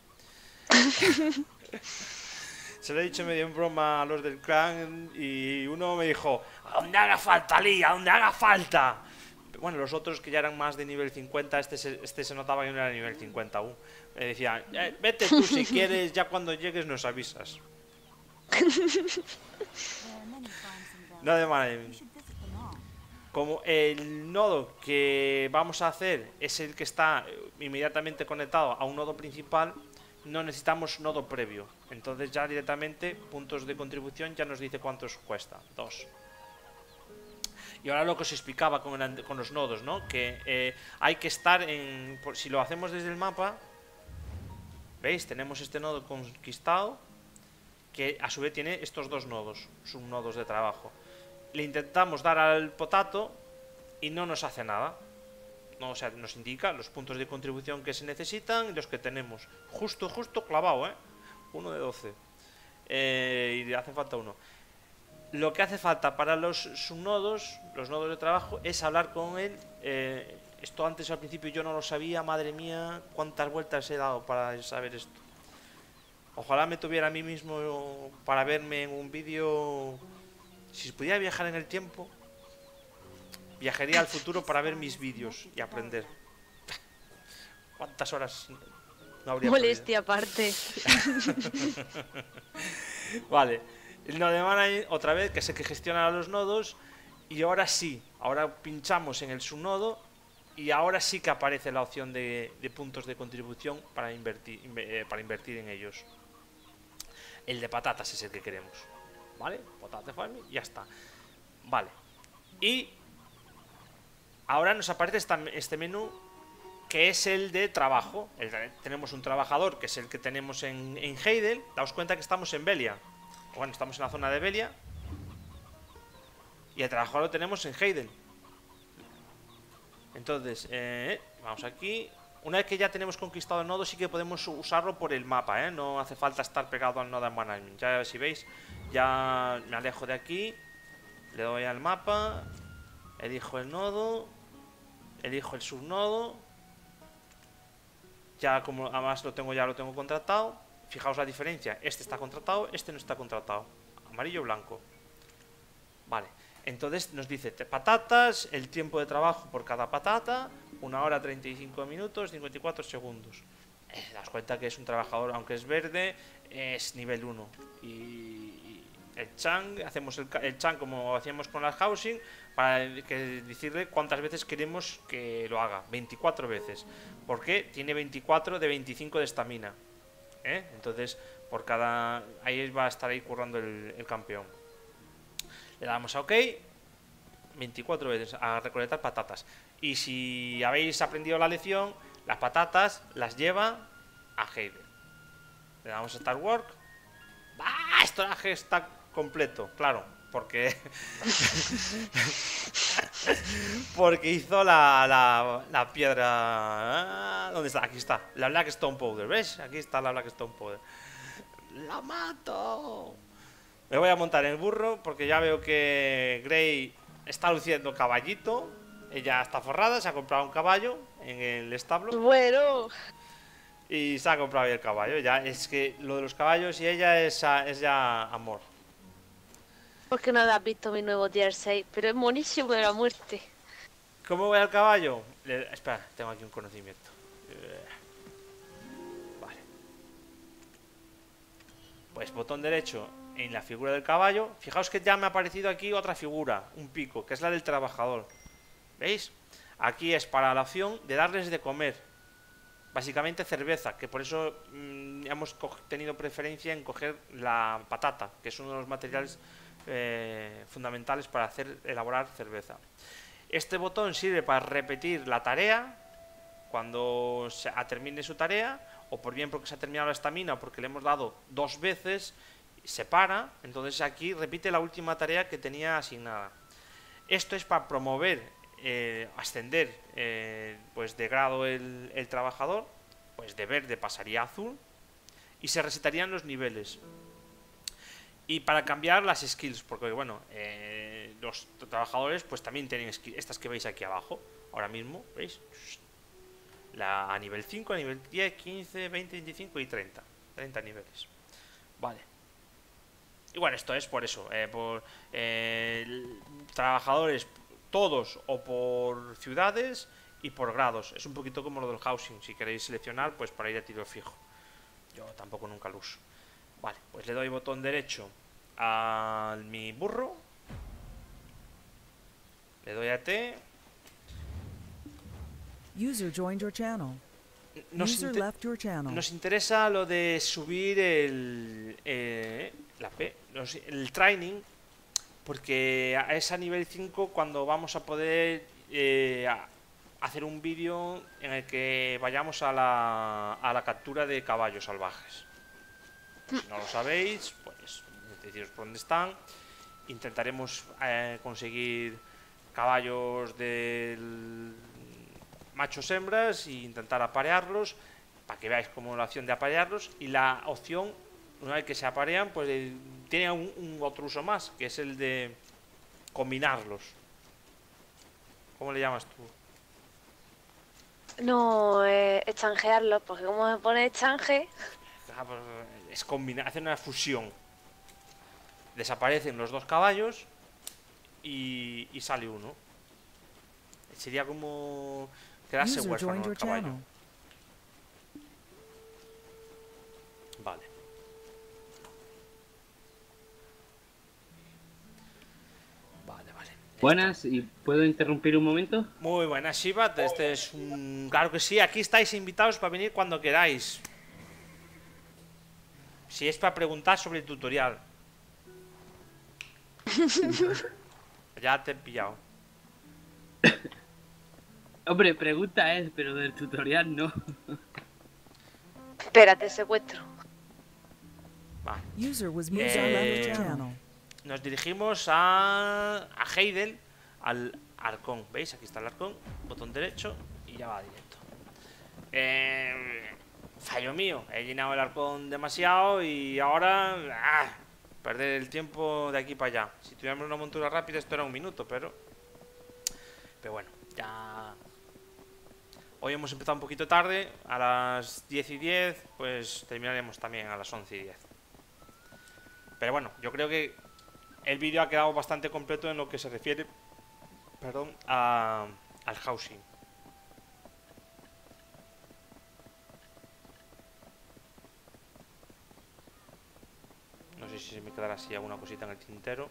Se lo he dicho medio en broma a los del clan y uno me dijo, a donde haga falta, Lee, a donde haga falta. Bueno, los otros que ya eran más de nivel cincuenta, este se, este se notaba que no era nivel cincuenta aún. Me decían, eh, vete tú si quieres, ya cuando llegues nos avisas. No de manera. Como el nodo que vamos a hacer es el que está inmediatamente conectado a un nodo principal, no necesitamos nodo previo. Entonces ya directamente puntos de contribución ya nos dice cuántos cuesta. Dos. Y ahora lo que os explicaba con, el, con los nodos, ¿no? Que eh, hay que estar en... Por, si lo hacemos desde el mapa, ¿veis? Tenemos este nodo conquistado, que a su vez tiene estos dos nodos, subnodos de trabajo. Le intentamos dar al potato y no nos hace nada. No, o sea, nos indica los puntos de contribución que se necesitan y los que tenemos. Justo, justo clavado, ¿eh? Uno de doce. Eh, y le hace falta uno. Lo que hace falta para los subnodos, los nodos de trabajo, es hablar con él. Eh, esto antes al principio yo no lo sabía, madre mía, cuántas vueltas he dado para saber esto. Ojalá me tuviera a mí mismo para verme en un vídeo. Si pudiera viajar en el tiempo, viajaría al futuro para ver mis vídeos y aprender. ¿Cuántas horas no habría Molestia aparte. Vale. El Node Manager, otra vez, que es el que gestiona los nodos. Y ahora sí, ahora pinchamos en el subnodo y ahora sí que aparece la opción de, de puntos de contribución para invertir, eh, para invertir en ellos. El de patatas es el que queremos. ¿Vale? Potato farming, ya está. Vale. Y ahora nos aparece esta, este menú que es el de trabajo. El, tenemos un trabajador que es el que tenemos en, en Heidel. Daos cuenta que estamos en Velia. Bueno, estamos en la zona de Velia. Y el trabajador lo tenemos en Heidel. Entonces, eh, vamos aquí. Una vez que ya tenemos conquistado el nodo, sí que podemos usarlo por el mapa, ¿eh? No hace falta estar pegado al nodo en management. Ya si veis, ya me alejo de aquí. Le doy al mapa. Elijo el nodo. Elijo el subnodo. Ya como además lo tengo, ya lo tengo contratado. Fijaos la diferencia. Este está contratado, este no está contratado. Amarillo, blanco. Vale. Entonces nos dice patatas, el tiempo de trabajo por cada patata, una hora treinta y cinco minutos, cincuenta y cuatro segundos. Eh, te das cuenta que es un trabajador, aunque es verde, es nivel uno. Y, y el Chang, hacemos el, el Chang como hacíamos con las housing, para que decirle cuántas veces queremos que lo haga. veinticuatro veces. Porque tiene veinticuatro de veinticinco de estamina. ¿Eh? Entonces, por cada... ahí va a estar ahí currando el, el campeón. Le damos a OK. veinticuatro veces a recolectar patatas. Y si habéis aprendido la lección, las patatas las lleva a Heidel. Le damos a Start Work. ¡Ah! Esto está completo, claro. Porque porque hizo la, la, la piedra. ¿Dónde está? Aquí está. La Black Stone Powder. ¿Ves? Aquí está la Black Stone Powder. ¡La mato! Me voy a montar en el burro porque ya veo que Grey está luciendo caballito. Ella está forrada, se ha comprado un caballo en el establo. Bueno. Y se ha comprado el caballo. Ya es que lo de los caballos y ella es, es ya amor. Porque no has visto mi nuevo tier seis, pero es buenísimo de la muerte. ¿Cómo voy al caballo? Le... Espera, tengo aquí un conocimiento. Vale. Pues botón derecho en la figura del caballo. Fijaos que ya me ha aparecido aquí otra figura, un pico, que es la del trabajador. ¿Veis? Aquí es para la opción de darles de comer. Básicamente cerveza, que por eso mmm, hemos tenido preferencia en coger la patata, que es uno de los materiales eh, fundamentales para hacer elaborar cerveza. Este botón sirve para repetir la tarea cuando se termine su tarea, o por bien porque se ha terminado la estamina o porque le hemos dado dos veces, se para, entonces aquí repite la última tarea que tenía asignada. Esto es para promover, eh, ascender eh, pues de grado el, el trabajador, pues de verde pasaría a azul y se resetarían los niveles. Y para cambiar las skills, porque bueno, eh, los trabajadores pues también tienen skills, estas que veis aquí abajo, ahora mismo, ¿veis? La, a nivel cinco, a nivel diez, quince, veinte, veinticinco y treinta. treinta niveles. Vale. Y bueno, esto es por eso, eh, por eh, trabajadores todos o por ciudades y por grados. Es un poquito como lo del housing, si queréis seleccionar, pues para ir a tiro fijo. Yo tampoco nunca lo uso. Vale, pues le doy botón derecho a mi burro. Le doy a T. User joined your channel. Nos, User inter left your channel. nos interesa lo de subir el, eh, la P, los, el training, porque es a nivel cinco cuando vamos a poder eh, a hacer un vídeo en el que vayamos a la, a la captura de caballos salvajes. Si no lo sabéis, pues deciros por dónde están. Intentaremos eh, conseguir caballos del machos hembras e intentar aparearlos para que veáis como la opción de aparearlos, y la opción, una vez que se aparean, pues eh, tiene un, un otro uso más, que es el de combinarlos. ¿Cómo le llamas tú? No, eh, extranjearlos, porque como se pone extranje. Ah, pues, es combinar, hacer una fusión. Desaparecen los dos caballos y, y sale uno. Sería como quedarse huérfano el caballo. Vale. Vale, vale. Buenas, ¿y puedo interrumpir un momento? Muy buenas, Shiva. Este es un... Claro que sí, aquí estáis invitados para venir cuando queráis. Si es para preguntar sobre el tutorial. Ya te he pillado. Hombre, pregunta es, pero del tutorial no. Espérate, secuestro. Va. User was moved Eh, out of your channel. Nos dirigimos a, a Heidel, al arcón. ¿Veis? Aquí está el arcón. Botón derecho y ya va directo. Eh, fallo mío. He llenado el arcón demasiado y ahora... ¡ah! Perder el tiempo de aquí para allá. Si tuviéramos una montura rápida esto era un minuto, pero... Pero bueno, ya... Hoy hemos empezado un poquito tarde. A las diez y diez, pues terminaremos también a las once y diez. Pero bueno, yo creo que el vídeo ha quedado bastante completo en lo que se refiere, perdón, a, al housing. No sé si se me quedará así alguna cosita en el tintero.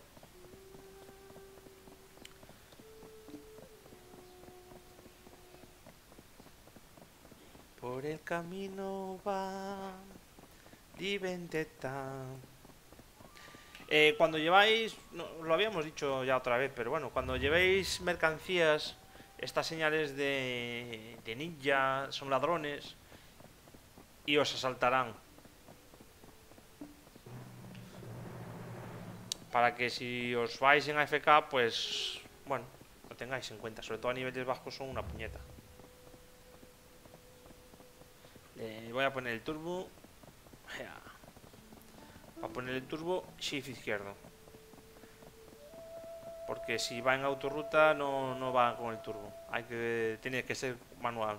Por el camino va di vendetta. Eh, cuando lleváis, no, lo habíamos dicho ya otra vez, pero bueno, cuando llevéis mercancías, estas señales de, de ninja son ladrones y os asaltarán. Para que si os vais en A F K, pues bueno, lo tengáis en cuenta. Sobre todo a niveles bajos son una puñeta. Le voy a poner el turbo. Voy a poner el turbo shift izquierdo. Porque si va en autorruta no, no va con el turbo. Hay que, tiene que ser manual.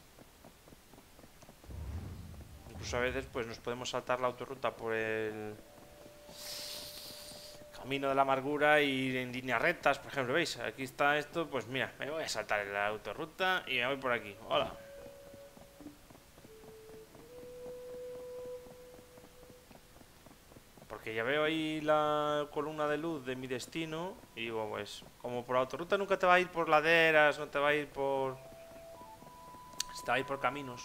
Incluso a veces pues nos podemos saltar la autorruta por el camino de la amargura y ir en líneas rectas. Por ejemplo, ¿veis? Aquí está esto. Pues mira, me voy a saltar en la autorruta y me voy por aquí. Hola. Porque ya veo ahí la columna de luz de mi destino y digo, pues, como por autorruta nunca te va a ir por laderas, no te va a ir por... te va a ir por caminos.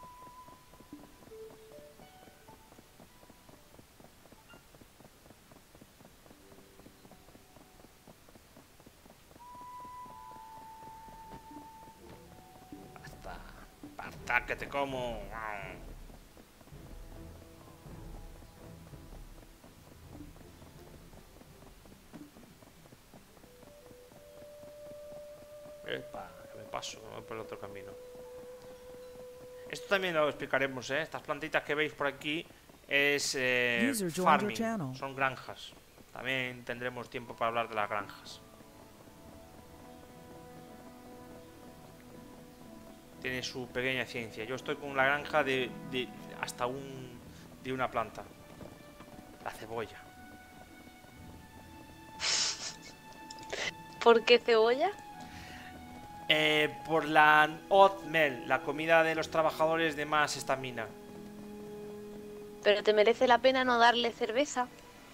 Basta, basta que te como. Epa, que me paso, me voy por el otro camino. Esto también lo explicaremos, ¿eh? Estas plantitas que veis por aquí es eh, farming, son granjas. También tendremos tiempo para hablar de las granjas. Tiene su pequeña ciencia. Yo estoy con la granja de, de hasta un de una planta. La cebolla. ¿Por qué cebolla? Eh, por la oatmeal, la comida de los trabajadores de más estamina. ¿Pero te merece la pena no darle cerveza?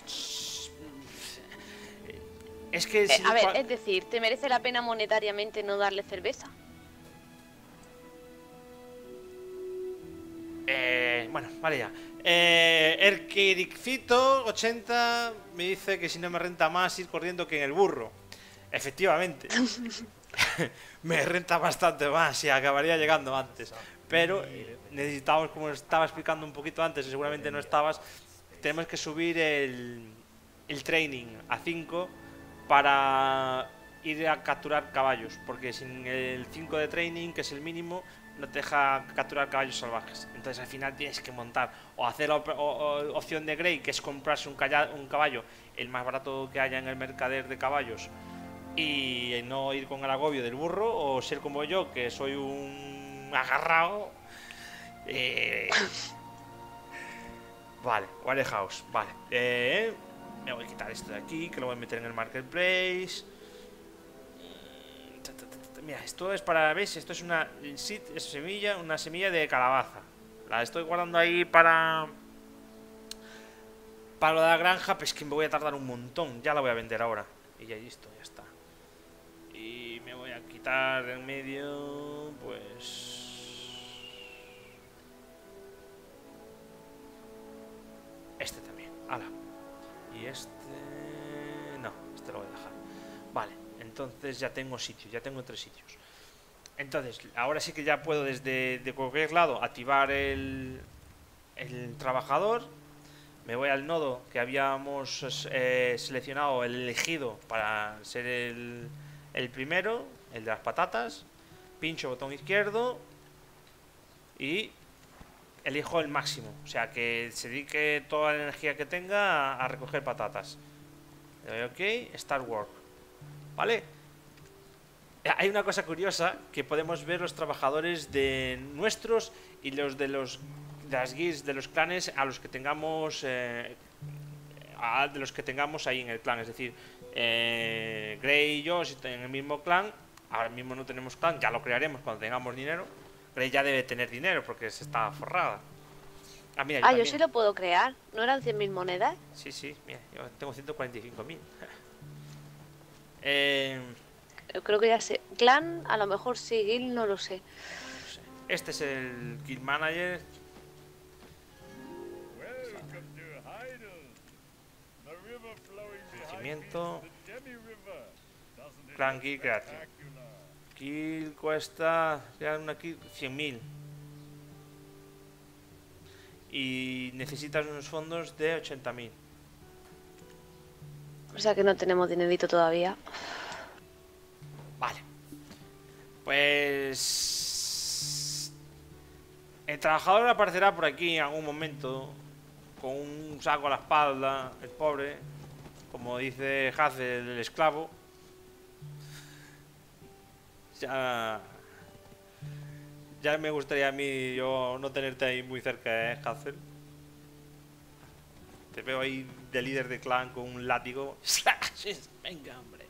Es que... Eh, si a ver, cual... es decir, ¿te merece la pena monetariamente no darle cerveza? Eh, bueno, vale ya. Eh, Erkirikfito ochenta me dice que si no me renta más ir corriendo que en el burro. Efectivamente. Me renta bastante más y acabaría llegando antes. Pero necesitamos, como estaba explicando un poquito antes y seguramente no estabas, tenemos que subir el, el training a cinco para ir a capturar caballos. Porque sin el cinco de training, que es el mínimo, no te deja capturar caballos salvajes. Entonces al final tienes que montar o hacer la op o, o, opción de Grey, que es comprarse un, un caballo el más barato que haya en el mercader de caballos y no ir con el agobio del burro, o ser como yo, que soy un agarrado. eh... Vale, Warehouse, vale. eh... Me voy a quitar esto de aquí, que lo voy a meter en el marketplace. Mira, esto es para, ¿ves? Esto es una es semilla, una semilla de calabaza. La estoy guardando ahí para para lo de la granja, pues que me voy a tardar un montón. Ya la voy a vender ahora. Y ya listo, ya está. Y me voy a quitar en medio, pues... este también, ala. Y este... no, este lo voy a dejar. Vale, entonces ya tengo sitios, ya tengo tres sitios. Entonces, ahora sí que ya puedo desde de cualquier lado activar el, el trabajador. Me voy al nodo que habíamos eh, seleccionado, el elegido para ser el, el primero, el de las patatas. Pincho botón izquierdo y elijo el máximo. O sea, que se dedique toda la energía que tenga a, a recoger patatas. Le doy OK, Start Work. ¿Vale? Hay una cosa curiosa, que podemos ver los trabajadores de nuestros y los de los de las guilds de los clanes a los que tengamos eh, a, de los que tengamos ahí en el clan. Es decir, eh, Grey y yo, si en el mismo clan. Ahora mismo no tenemos clan, ya lo crearemos cuando tengamos dinero. Grey ya debe tener dinero porque se está forrada. Ah, mira, yo, Ah, yo también. sí lo puedo crear. ¿No eran cien mil monedas? Sí, sí, mira, yo tengo ciento cuarenta y cinco mil. eh, Yo creo que ya sé. Clan, a lo mejor sí, guild, no lo sé. no sé. Este es el Guild Manager. Crecimiento. Clan Guild Creation. Guild cuesta crear una guild cien mil. Y necesitas unos fondos de ochenta mil. O sea que no tenemos dinerito todavía. Vale. Pues... el trabajador aparecerá por aquí en algún momento con un saco a la espalda, el pobre, como dice Hazel, el esclavo. Ya... Ya me gustaría a mí yo no tenerte ahí muy cerca, ¿eh, Hazel? Te veo ahí de líder de clan con un látigo. Venga, hombre.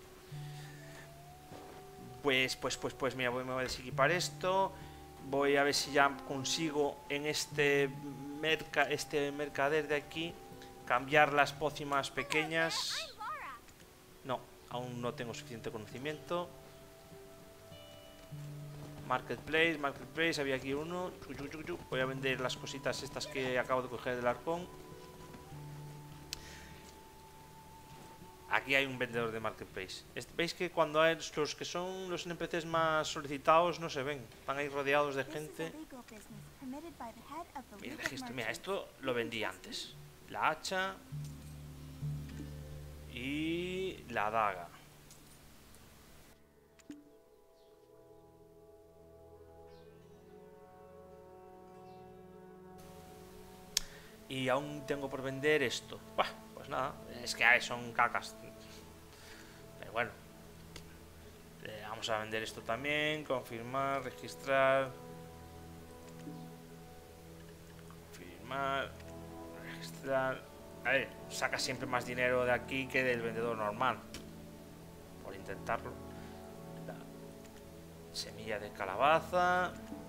Pues, pues, pues, pues, mira, voy, me voy a desequipar esto. Voy a ver si ya consigo en este merca, este mercader de aquí cambiar las pócimas pequeñas. No, aún no tengo suficiente conocimiento. Marketplace, Marketplace, había aquí uno. Voy a vender las cositas estas que acabo de coger del arcón. Aquí hay un vendedor de Marketplace. Veis que cuando hay los que son los N P Cs más solicitados no se ven. Están ahí rodeados de gente. Mira, registro. Mira, esto lo vendí antes. La hacha y la daga. Y aún tengo por vender esto. Buah, pues nada, es que son cacas. Pero bueno. Eh, vamos a vender esto también. Confirmar, registrar. Confirmar. Registrar. A ver, saca siempre más dinero de aquí que del vendedor normal. Por intentarlo. La semilla de calabaza.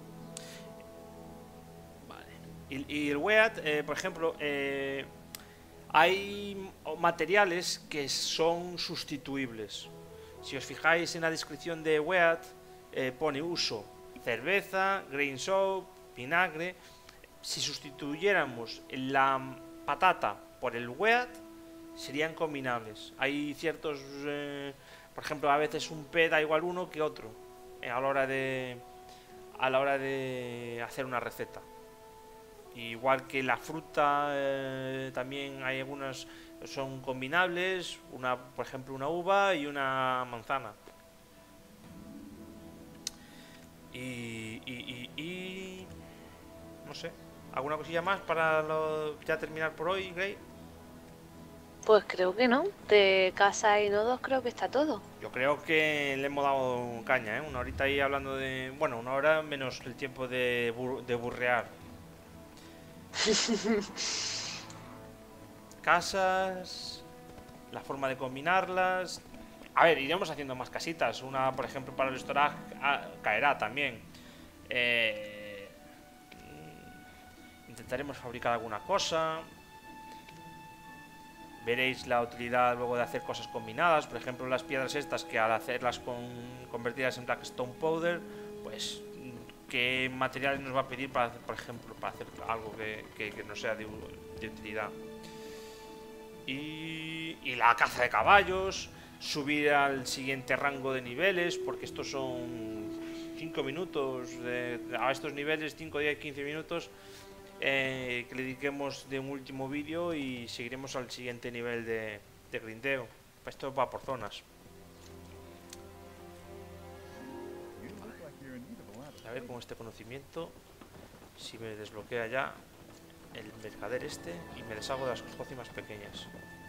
Y, y el weat, eh, por ejemplo, eh, hay materiales que son sustituibles. Si os fijáis en la descripción de weat, eh, pone uso cerveza, grain soap, vinagre. Si sustituyéramos la patata por el weat, serían combinables. Hay ciertos, eh, por ejemplo, a veces un P da igual uno que otro eh, a la hora de a la hora de hacer una receta. Igual que la fruta, eh, también hay algunas son combinables, una, por ejemplo, una uva y una manzana. Y, y, y, y no sé, ¿alguna cosilla más para lo, ya terminar por hoy, Grey? Pues creo que no. De casa y nodos creo que está todo. Yo creo que le hemos dado caña, ¿eh? Una horita ahí hablando de... Bueno, una hora menos el tiempo de, bur de burrear. Casas, la forma de combinarlas. A ver, iremos haciendo más casitas. Una, por ejemplo, para el storage caerá también. Eh, intentaremos fabricar alguna cosa. Veréis la utilidad luego de hacer cosas combinadas. Por ejemplo, las piedras estas que al hacerlas con, convertidas en Blackstone Powder, pues qué materiales nos va a pedir para, por ejemplo, para hacer algo que, que, que no sea de, de utilidad. Y, y la caza de caballos, subir al siguiente rango de niveles, porque estos son cinco minutos, de, a estos niveles, cinco, diez, quince minutos, eh, que le dediquemos de un último vídeo y seguiremos al siguiente nivel de, de grindeo. Esto va por zonas. A ver con este conocimiento si me desbloquea ya el mercader este y me deshago de las pócimas pequeñas.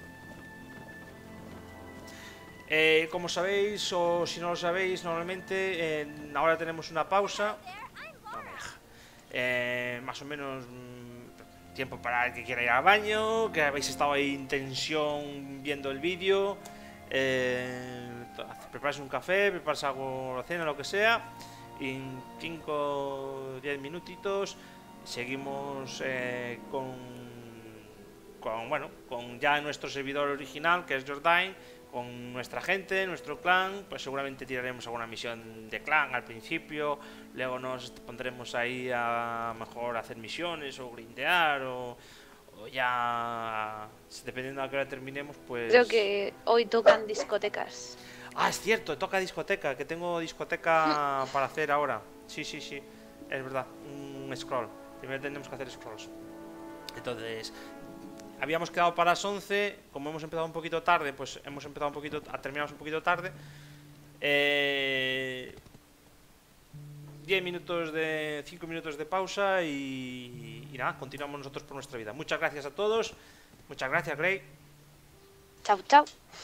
Eh, como sabéis, o si no lo sabéis, normalmente eh, ahora tenemos una pausa. No me deja. Eh, más o menos mmm, tiempo para el que quiera ir al baño, que habéis estado ahí en tensión viendo el vídeo. Eh, prepararse un café, prepararse algo, la cena, lo que sea. Y en cinco o diez minutitos seguimos eh, con, con, bueno, con ya nuestro servidor original, que es Jordain, con nuestra gente, nuestro clan. Pues seguramente tiraremos alguna misión de clan al principio, luego nos pondremos ahí a mejor hacer misiones o grindear o, o ya dependiendo a qué hora terminemos, pues... Creo que hoy tocan discotecas. Ah, es cierto, toca discoteca, que tengo discoteca para hacer ahora. Sí, sí, sí, es verdad, un scroll. Primero tenemos que hacer scrolls. Entonces, habíamos quedado para las once, como hemos empezado un poquito tarde, pues hemos empezado un poquito, terminamos un poquito tarde. Eh, diez minutos de, cinco minutos de pausa y, y nada, continuamos nosotros por nuestra vida. Muchas gracias a todos, muchas gracias, Grey. Chao, chao.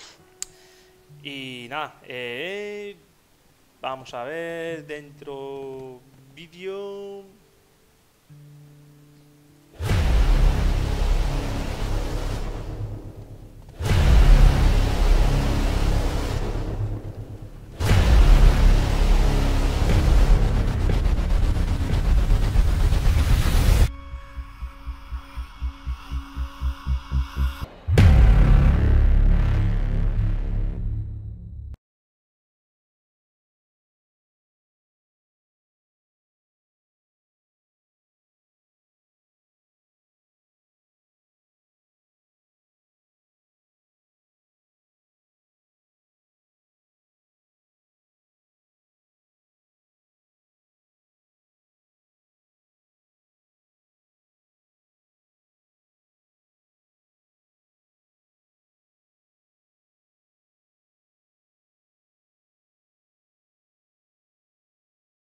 Y nada, eh, vamos a ver dentro vídeo.